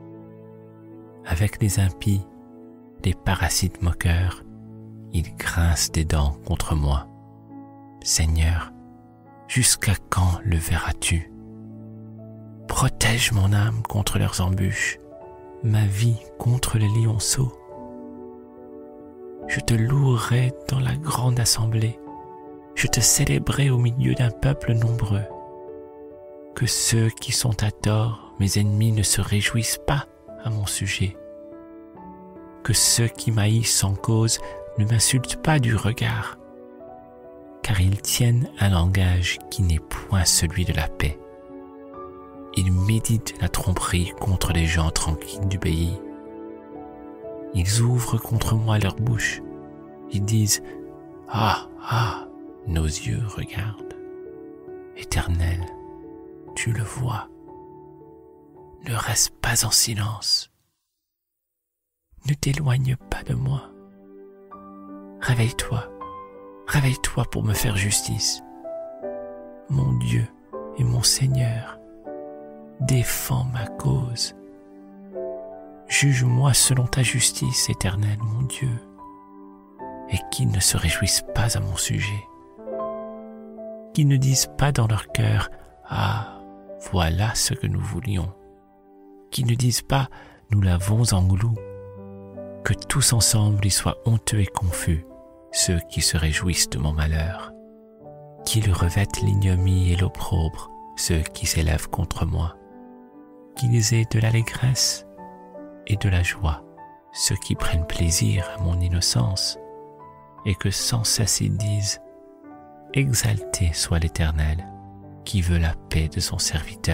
Avec les impies, les parasites moqueurs, ils grincent des dents contre moi. Seigneur, jusqu'à quand le verras-tu? Protège mon âme contre leurs embûches, ma vie contre les lionceaux. Je te louerai dans la grande assemblée, je te célébrerai au milieu d'un peuple nombreux. Que ceux qui sont à tort, mes ennemis, ne se réjouissent pas à mon sujet. Que ceux qui m'haïssent sans cause ne m'insultent pas du regard, car ils tiennent un langage qui n'est point celui de la paix. Ils méditent la tromperie contre les gens tranquilles du pays. Ils ouvrent contre moi leur bouche. Ils disent « Ah, ah !» Nos yeux regardent. Éternel, tu le vois. Ne reste pas en silence. Ne t'éloigne pas de moi. Réveille-toi, réveille-toi pour me faire justice. Mon Dieu et mon Seigneur, défends ma cause. Juge-moi selon ta justice, Éternel, mon Dieu, et qu'ils ne se réjouissent pas à mon sujet. Qu'ils ne disent pas dans leur cœur « Ah, voilà ce que nous voulions ». Qu'ils ne disent pas « Nous l'avons englouti ». Que tous ensemble ils soient honteux et confus, ceux qui se réjouissent de mon malheur. Qu'ils revêtent l'ignominie et l'opprobre, ceux qui s'élèvent contre moi. Qu'ils aient de l'allégresse et de la joie, ceux qui prennent plaisir à mon innocence, et que sans cesse ils disent « Exalté soit l'Éternel, qui veut la paix de son serviteur. »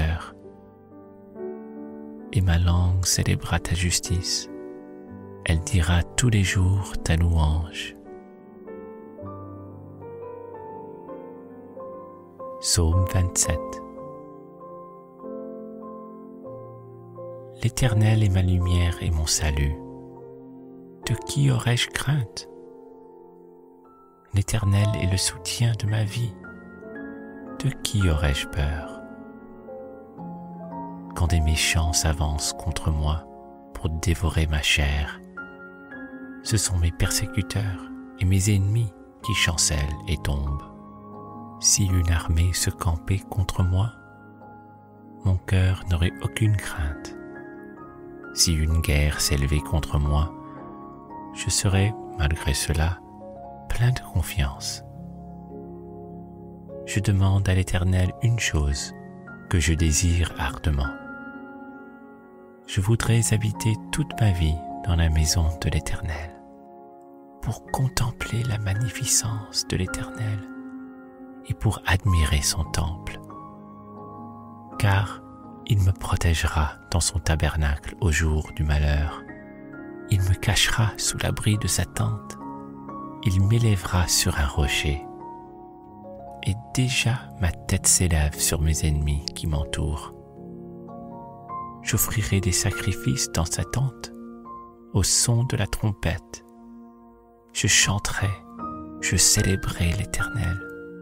Et ma langue célébrera ta justice, elle dira tous les jours ta louange. Psaume vingt-sept. L'Éternel est ma lumière et mon salut. De qui aurais-je crainte? L'Éternel est le soutien de ma vie. De qui aurais-je peur? Quand des méchants s'avancent contre moi pour dévorer ma chair, ce sont mes persécuteurs et mes ennemis qui chancellent et tombent. Si une armée se campait contre moi, mon cœur n'aurait aucune crainte. Si une guerre s'élevait contre moi, je serais, malgré cela, plein de confiance. Je demande à l'Éternel une chose que je désire ardemment. Je voudrais habiter toute ma vie dans la maison de l'Éternel, pour contempler la magnificence de l'Éternel et pour admirer son temple. Car il me protégera dans son tabernacle au jour du malheur. Il me cachera sous l'abri de sa tente. Il m'élèvera sur un rocher. Et déjà ma tête s'élève sur mes ennemis qui m'entourent. J'offrirai des sacrifices dans sa tente, au son de la trompette. Je chanterai, je célébrerai l'Éternel.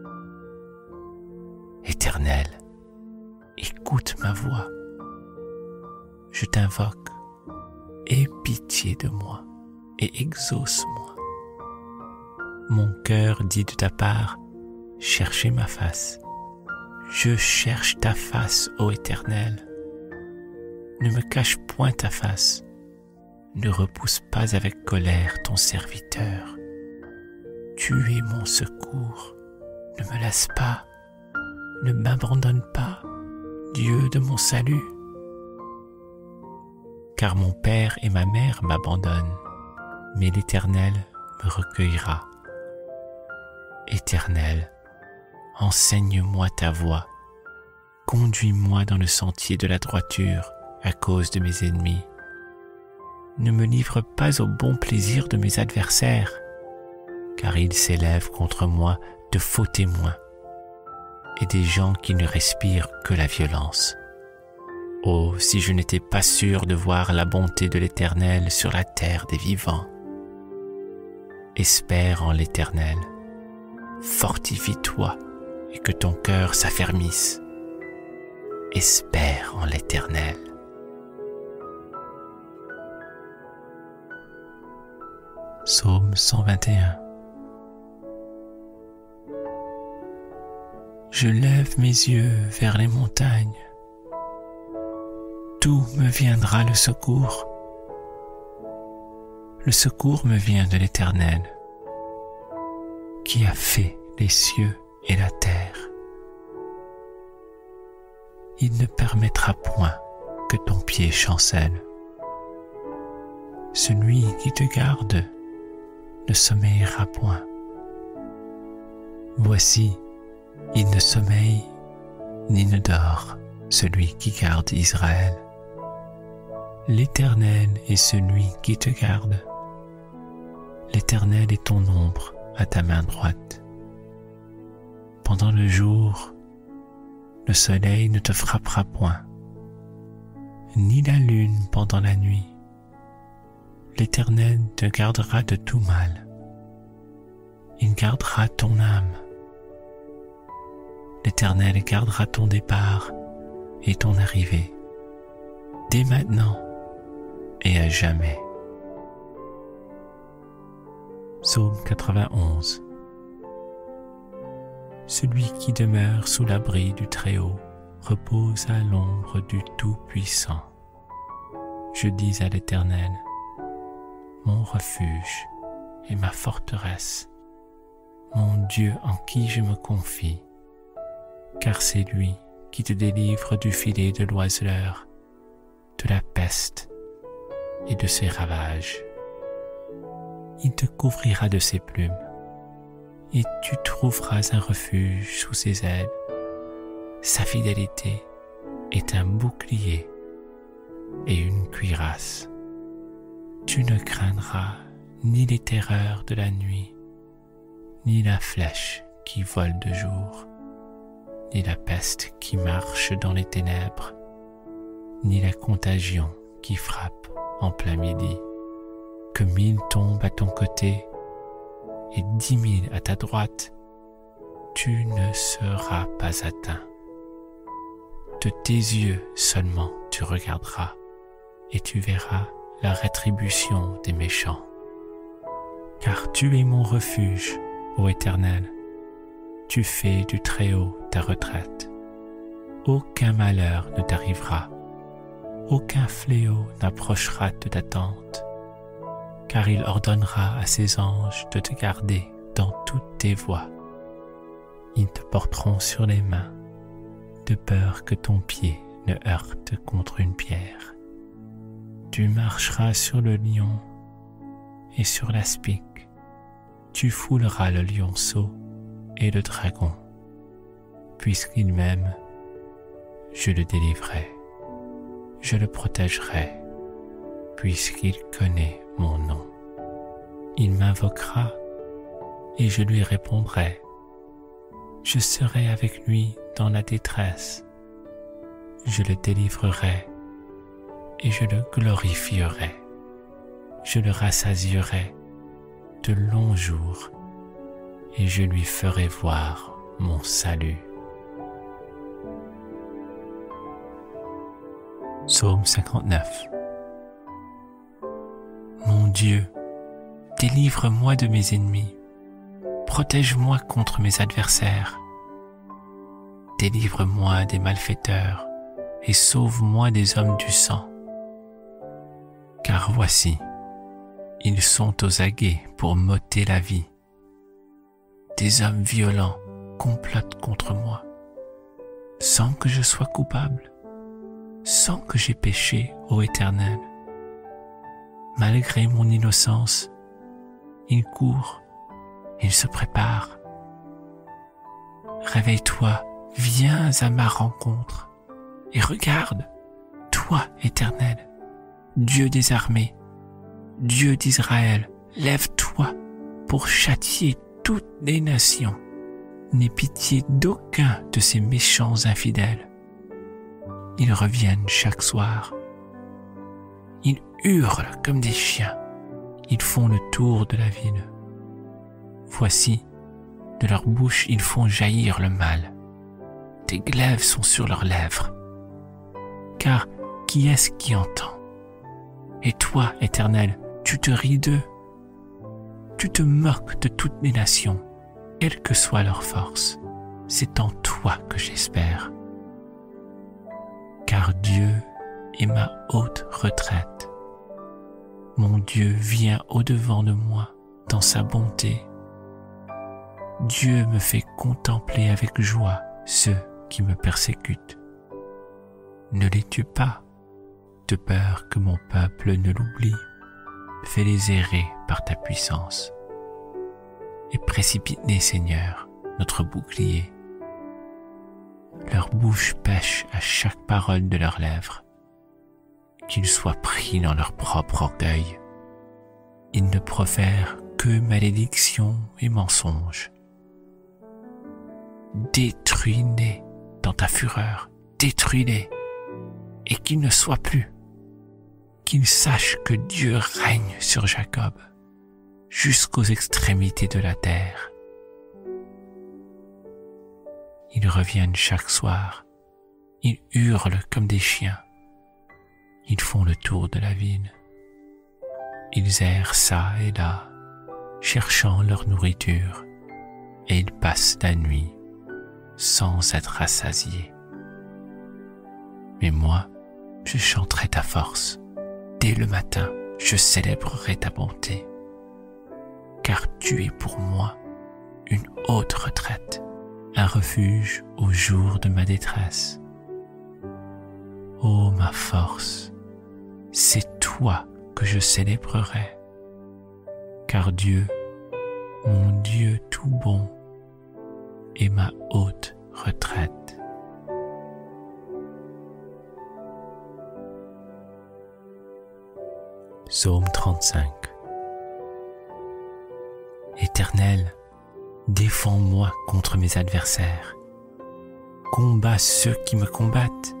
Éternel, écoute ma voix. Je t'invoque, aie pitié de moi et exauce-moi. Mon cœur dit de ta part, cherchez ma face. Je cherche ta face, ô Éternel. Ne me cache point ta face. Ne repousse pas avec colère ton serviteur. Tu es mon secours. Ne me laisse pas. Ne m'abandonne pas. Dieu de mon salut. Car mon père et ma mère m'abandonnent, mais l'Éternel me recueillera. Éternel, enseigne-moi ta voie, conduis-moi dans le sentier de la droiture à cause de mes ennemis. Ne me livre pas au bon plaisir de mes adversaires, car ils s'élèvent contre moi de faux témoins et des gens qui ne respirent que la violence. Oh, si je n'étais pas sûr de voir la bonté de l'Éternel sur la terre des vivants. Espère en l'Éternel, fortifie-toi et que ton cœur s'affermisse. Espère en l'Éternel. Psaume cent vingt et un. Je lève mes yeux vers les montagnes. D'où me viendra le secours? Le secours me vient de l'Éternel, qui a fait les cieux et la terre. Il ne permettra point que ton pied chancelle. Celui qui te garde ne sommeillera point. Voici, il ne sommeille ni ne dort, celui qui garde Israël. L'Éternel est celui qui te garde. L'Éternel est ton ombre à ta main droite. Pendant le jour, le soleil ne te frappera point, ni la lune pendant la nuit. L'Éternel te gardera de tout mal. Il gardera ton âme. L'Éternel gardera ton départ et ton arrivée, dès maintenant et à jamais. Psaume quatre-vingt-onze. Celui qui demeure sous l'abri du Très-Haut repose à l'ombre du Tout-Puissant. Je dis à l'Éternel, mon refuge et ma forteresse, mon Dieu en qui je me confie, car c'est lui qui te délivre du filet de l'oiseleur, de la peste et de ses ravages. Il te couvrira de ses plumes, et tu trouveras un refuge sous ses ailes. Sa fidélité est un bouclier et une cuirasse. Tu ne craindras ni les terreurs de la nuit, ni la flèche qui vole de jour, ni la peste qui marche dans les ténèbres, ni la contagion qui frappe en plein midi. Que mille tombent à ton côté et dix mille à ta droite, tu ne seras pas atteint. De tes yeux seulement tu regarderas et tu verras la rétribution des méchants. Car tu es mon refuge, ô Éternel, tu fais du Très-Haut ta retraite. Aucun malheur ne t'arrivera, aucun fléau n'approchera de ta tente, car il ordonnera à ses anges de te garder dans toutes tes voies. Ils te porteront sur les mains, de peur que ton pied ne heurte contre une pierre. Tu marcheras sur le lion et sur l'aspic, tu fouleras le lionceau et le dragon. Puisqu'il m'aime, je le délivrerai, je le protégerai, puisqu'il connaît mon nom. Il m'invoquera et je lui répondrai. Je serai avec lui dans la détresse. Je le délivrerai et je le glorifierai. Je le rassasierai de longs jours et je lui ferai voir mon salut. Psaume cinquante-neuf. Mon Dieu, délivre-moi de mes ennemis, protège-moi contre mes adversaires. Délivre-moi des malfaiteurs et sauve-moi des hommes du sang. Car voici, ils sont aux aguets pour m'ôter la vie. Des hommes violents complotent contre moi. sans que je sois coupable, sans que j'aie péché, ô Éternel. Malgré mon innocence, il court, il se prépare. Réveille-toi, viens à ma rencontre et regarde, toi, Éternel, Dieu des armées, Dieu d'Israël, lève-toi pour châtier toutes les nations. N'aie pitié d'aucun de ces méchants infidèles. Ils reviennent chaque soir. Ils hurlent comme des chiens. Ils font le tour de la ville. Voici, de leur bouche ils font jaillir le mal. Des glaives sont sur leurs lèvres. Car qui est-ce qui entend? Et toi, Éternel, tu te ris d'eux. Tu te moques de toutes les nations, quelle que soit leur force. C'est en toi que j'espère. Car Dieu est ma haute retraite. Mon Dieu vient au-devant de moi dans sa bonté. Dieu me fait contempler avec joie ceux qui me persécutent. Ne les tue pas, de peur que mon peuple ne l'oublie. Fais-les errer par ta puissance. Et précipite-les, Seigneur, notre bouclier. Leur bouche pêche à chaque parole de leurs lèvres. Qu'ils soient pris dans leur propre orgueil. Ils ne profèrent que malédictions et mensonges. Détruis-les dans ta fureur, détruis-les, et qu'ils ne soient plus. Qu'ils sachent que Dieu règne sur Jacob, jusqu'aux extrémités de la terre. Ils reviennent chaque soir, ils hurlent comme des chiens, ils font le tour de la ville. Ils errent çà et là, cherchant leur nourriture, et ils passent la nuit sans être rassasiés. Mais moi, je chanterai ta force. Dès le matin, je célébrerai ta bonté. Car tu es pour moi une haute retraite, un refuge au jour de ma détresse. Ô ma force, c'est toi que je célébrerai. Car Dieu, mon Dieu tout bon, est ma haute retraite. Psaume trente-cinq. Éternel, défends-moi contre mes adversaires. Combats ceux qui me combattent.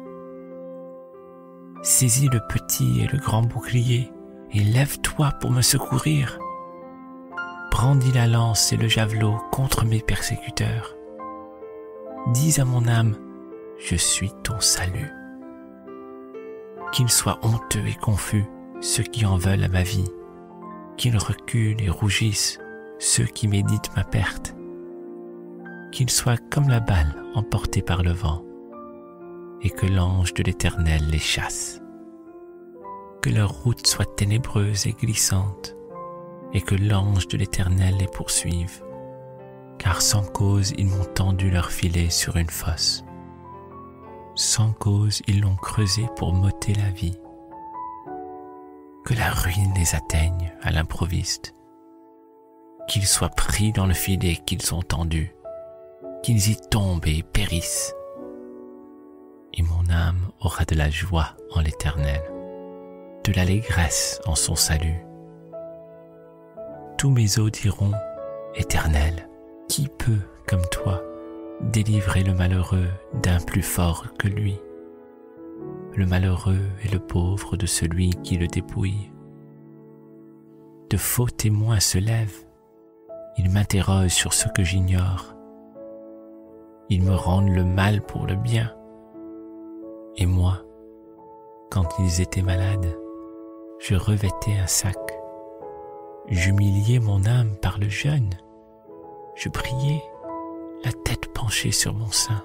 Saisis le petit et le grand bouclier et lève-toi pour me secourir. Brandis la lance et le javelot contre mes persécuteurs. Dis à mon âme, je suis ton salut. Qu'ils soient honteux et confus ceux qui en veulent à ma vie, qu'ils reculent et rougissent ceux qui méditent ma perte, qu'ils soient comme la balle emportée par le vent, et que l'ange de l'Éternel les chasse. Que leur route soit ténébreuse et glissante, et que l'ange de l'Éternel les poursuive, car sans cause ils m'ont tendu leur filet sur une fosse. Sans cause ils l'ont creusé pour m'ôter la vie. Que la ruine les atteigne à l'improviste, qu'ils soient pris dans le filet qu'ils ont tendu, qu'ils y tombent et périssent. Et mon âme aura de la joie en l'Éternel, de l'allégresse en son salut. Tous mes os diront, Éternel, qui peut, comme toi, délivrer le malheureux d'un plus fort que lui? Le malheureux et le pauvre de celui qui le dépouille. De faux témoins se lèvent, ils m'interrogent sur ce que j'ignore. Ils me rendent le mal pour le bien. Et moi, quand ils étaient malades, je revêtais un sac. J'humiliais mon âme par le jeûne. Je priais, la tête penchée sur mon sein.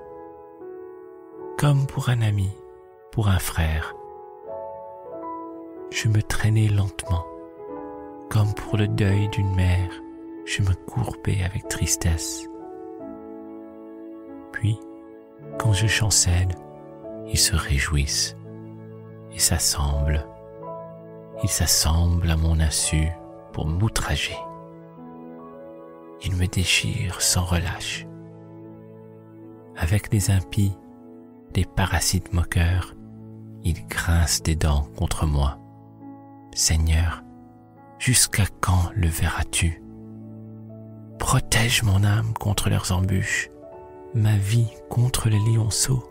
Comme pour un ami, pour un frère. Je me traînais lentement, comme pour le deuil d'une mère, je me courbais avec tristesse. Puis, Quand je chancelle, ils se réjouissent et s'assemblent. Ils s'assemblent à mon insu pour m'outrager. Ils me déchirent sans relâche. Avec les impies, les parasites moqueurs, ils grincent des dents contre moi. Seigneur, jusqu'à quand le verras-tu? Protège mon âme contre leurs embûches, ma vie contre les lionceaux.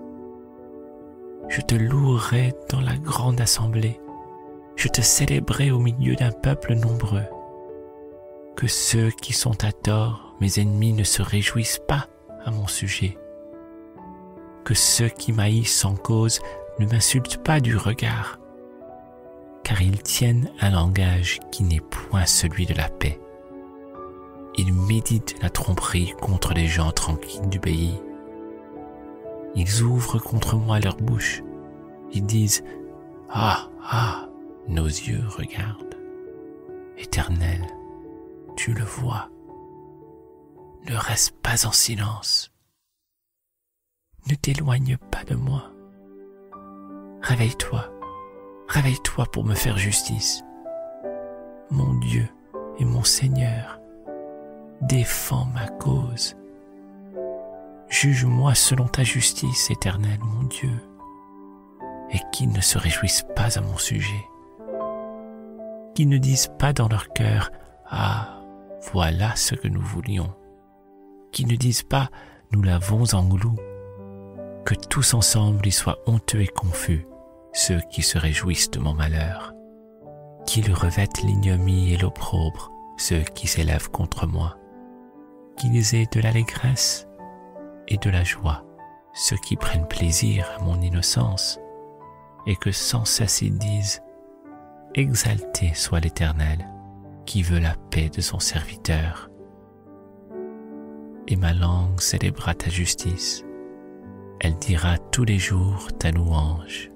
Je te louerai dans la grande assemblée, je te célébrerai au milieu d'un peuple nombreux. Que ceux qui sont à tort, mes ennemis, ne se réjouissent pas à mon sujet. Que ceux qui m'haïssent sans cause ne m'insultent pas du regard, car ils tiennent un langage qui n'est point celui de la paix. Ils méditent la tromperie contre les gens tranquilles du pays. Ils ouvrent contre moi leur bouche. Ils disent « Ah, ah !» Nos yeux regardent. Éternel, tu le vois. Ne reste pas en silence. Ne t'éloigne pas de moi. Réveille-toi, réveille-toi pour me faire justice. Mon Dieu et mon Seigneur, défends ma cause. Juge-moi selon ta justice, Éternel, mon Dieu, et qu'ils ne se réjouissent pas à mon sujet. Qu'ils ne disent pas dans leur cœur « Ah, voilà ce que nous voulions ». Qu'ils ne disent pas « Nous l'avons englouti ». Que tous ensemble ils soient honteux et confus, ceux qui se réjouissent de mon malheur. Qu'ils revêtent l'ignominie et l'opprobre, ceux qui s'élèvent contre moi. Qu'ils aient de l'allégresse et de la joie, ceux qui prennent plaisir à mon innocence, et que sans cesse ils disent « Exalté soit l'Éternel, qui veut la paix de son serviteur. » Et ma langue célébrera ta justice, elle dira tous les jours ta louange.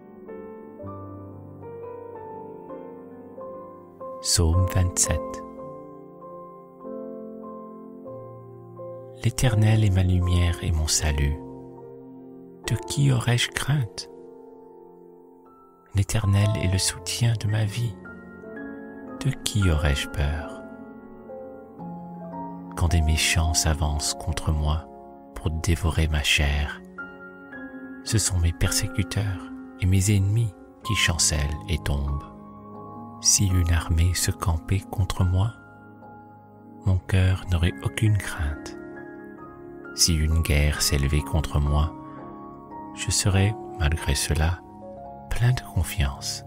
Psaume vingt-sept. L'Éternel est ma lumière et mon salut. De qui aurais-je crainte? L'Éternel est le soutien de ma vie. De qui aurais-je peur? Quand des méchants s'avancent contre moi pour dévorer ma chair, ce sont mes persécuteurs et mes ennemis qui chancellent et tombent. Si une armée se campait contre moi, mon cœur n'aurait aucune crainte. Si une guerre s'élevait contre moi, je serais, malgré cela, plein de confiance.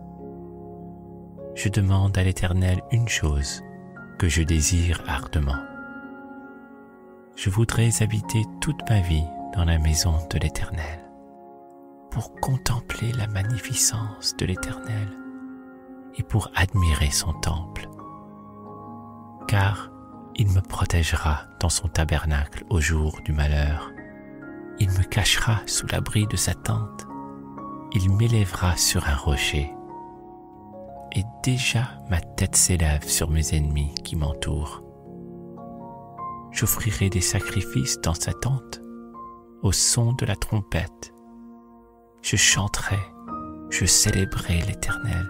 Je demande à l'Éternel une chose que je désire ardemment. Je voudrais habiter toute ma vie dans la maison de l'Éternel, pour contempler la magnificence de l'Éternel et pour admirer son temple. Car il me protégera dans son tabernacle au jour du malheur. Il me cachera sous l'abri de sa tente. Il m'élèvera sur un rocher. Et déjà ma tête s'élève sur mes ennemis qui m'entourent. J'offrirai des sacrifices dans sa tente, au son de la trompette. Je chanterai, je célébrerai l'Éternel.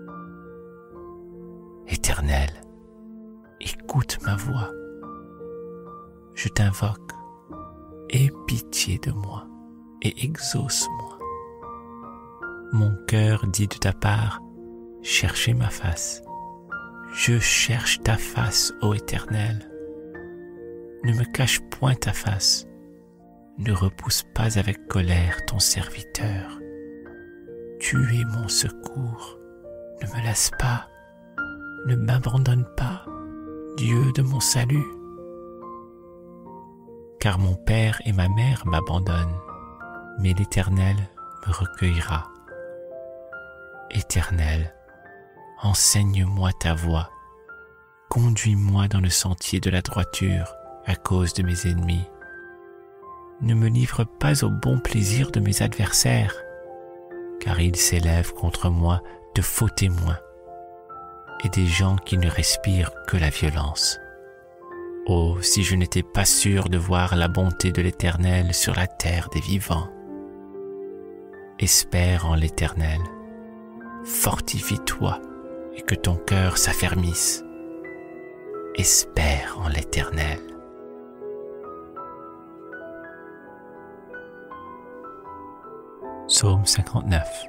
Éternel, écoute ma voix. Je t'invoque, aie pitié de moi et exauce-moi. Mon cœur dit de ta part, cherchez ma face. Je cherche ta face, ô Éternel. Ne me cache point ta face. Ne repousse pas avec colère ton serviteur. Tu es mon secours. Ne me laisse pas. Ne m'abandonne pas, Dieu de mon salut. Car mon père et ma mère m'abandonnent, mais l'Éternel me recueillera. Éternel, enseigne-moi ta voie. Conduis-moi dans le sentier de la droiture à cause de mes ennemis. Ne me livre pas au bon plaisir de mes adversaires, car ils s'élèvent contre moi de faux témoins et des gens qui ne respirent que la violence. Oh, si je n'étais pas sûr de voir la bonté de l'Éternel sur la terre des vivants. Espère en l'Éternel, fortifie-toi et que ton cœur s'affermisse. Espère en l'Éternel. Psaume cinquante-neuf.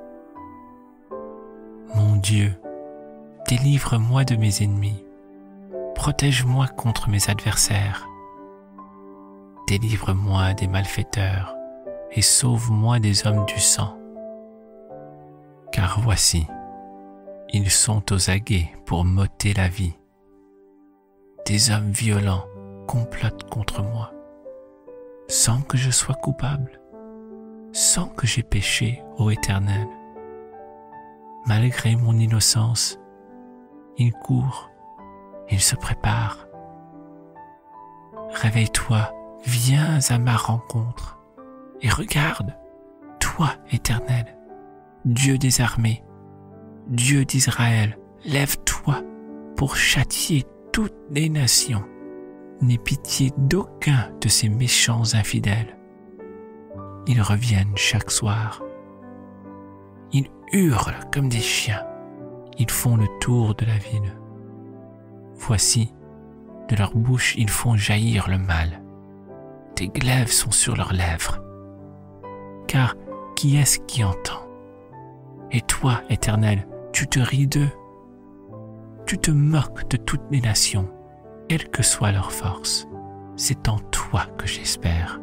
Mon Dieu, délivre-moi de mes ennemis, protège-moi contre mes adversaires. Délivre-moi des malfaiteurs et sauve-moi des hommes du sang. Car voici, ils sont aux aguets pour m'ôter la vie. Des hommes violents complotent contre moi, sans que je sois coupable, sans que j'aie péché, ô Éternel. Malgré mon innocence, ils courent, ils se préparent. Réveille-toi, viens à ma rencontre, et regarde, toi, Éternel, Dieu des armées, Dieu d'Israël, lève-toi pour châtier toutes les nations. N'aie pitié d'aucun de ces méchants infidèles. Ils reviennent chaque soir. Ils hurlent comme des chiens. Ils font le tour de la ville. Voici, de leur bouche ils font jaillir le mal. Des glaives sont sur leurs lèvres. Car qui est-ce qui entend? Et toi, Éternel, tu te ris d'eux. Tu te moques de toutes les nations, quelle que soit leur force. C'est en toi que j'espère.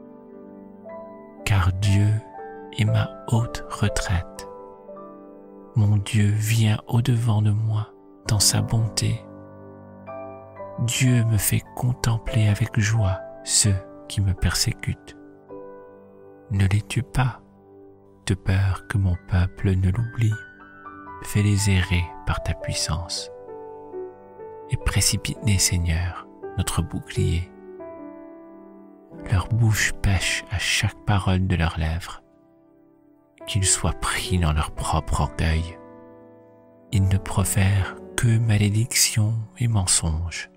Car Dieu est ma haute retraite. Mon Dieu vient au-devant de moi dans sa bonté. Dieu me fait contempler avec joie ceux qui me persécutent. Ne les tue pas, de peur que mon peuple ne l'oublie. Fais-les errer par ta puissance. Et précipite-les, Seigneur, notre bouclier. Leur bouche pêche à chaque parole de leurs lèvres. Qu'ils soient pris dans leur propre orgueil. Ils ne profèrent que malédiction et mensonges.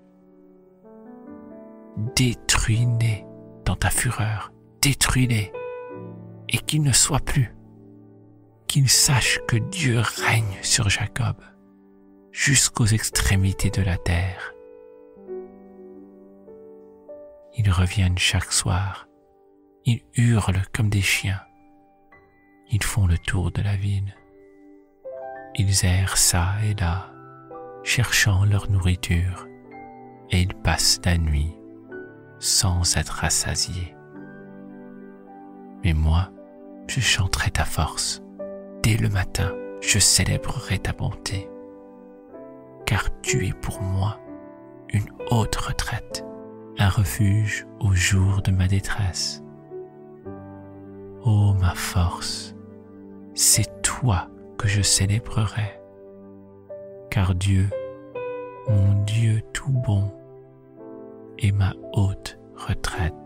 Détruis-les dans ta fureur, détruis-les, et qu'ils ne soient plus. Qu'ils sachent que Dieu règne sur Jacob, jusqu'aux extrémités de la terre. Ils reviennent chaque soir, ils hurlent comme des chiens, ils font le tour de la ville. Ils errent çà et là, cherchant leur nourriture, et ils passent la nuit sans être rassasiés. Mais moi, je chanterai ta force. Dès le matin, je célébrerai ta bonté. Car tu es pour moi une haute retraite, un refuge au jour de ma détresse. Ô ma force, c'est toi que je célébrerai. Car Dieu, mon Dieu tout bon, est ma haute retraite.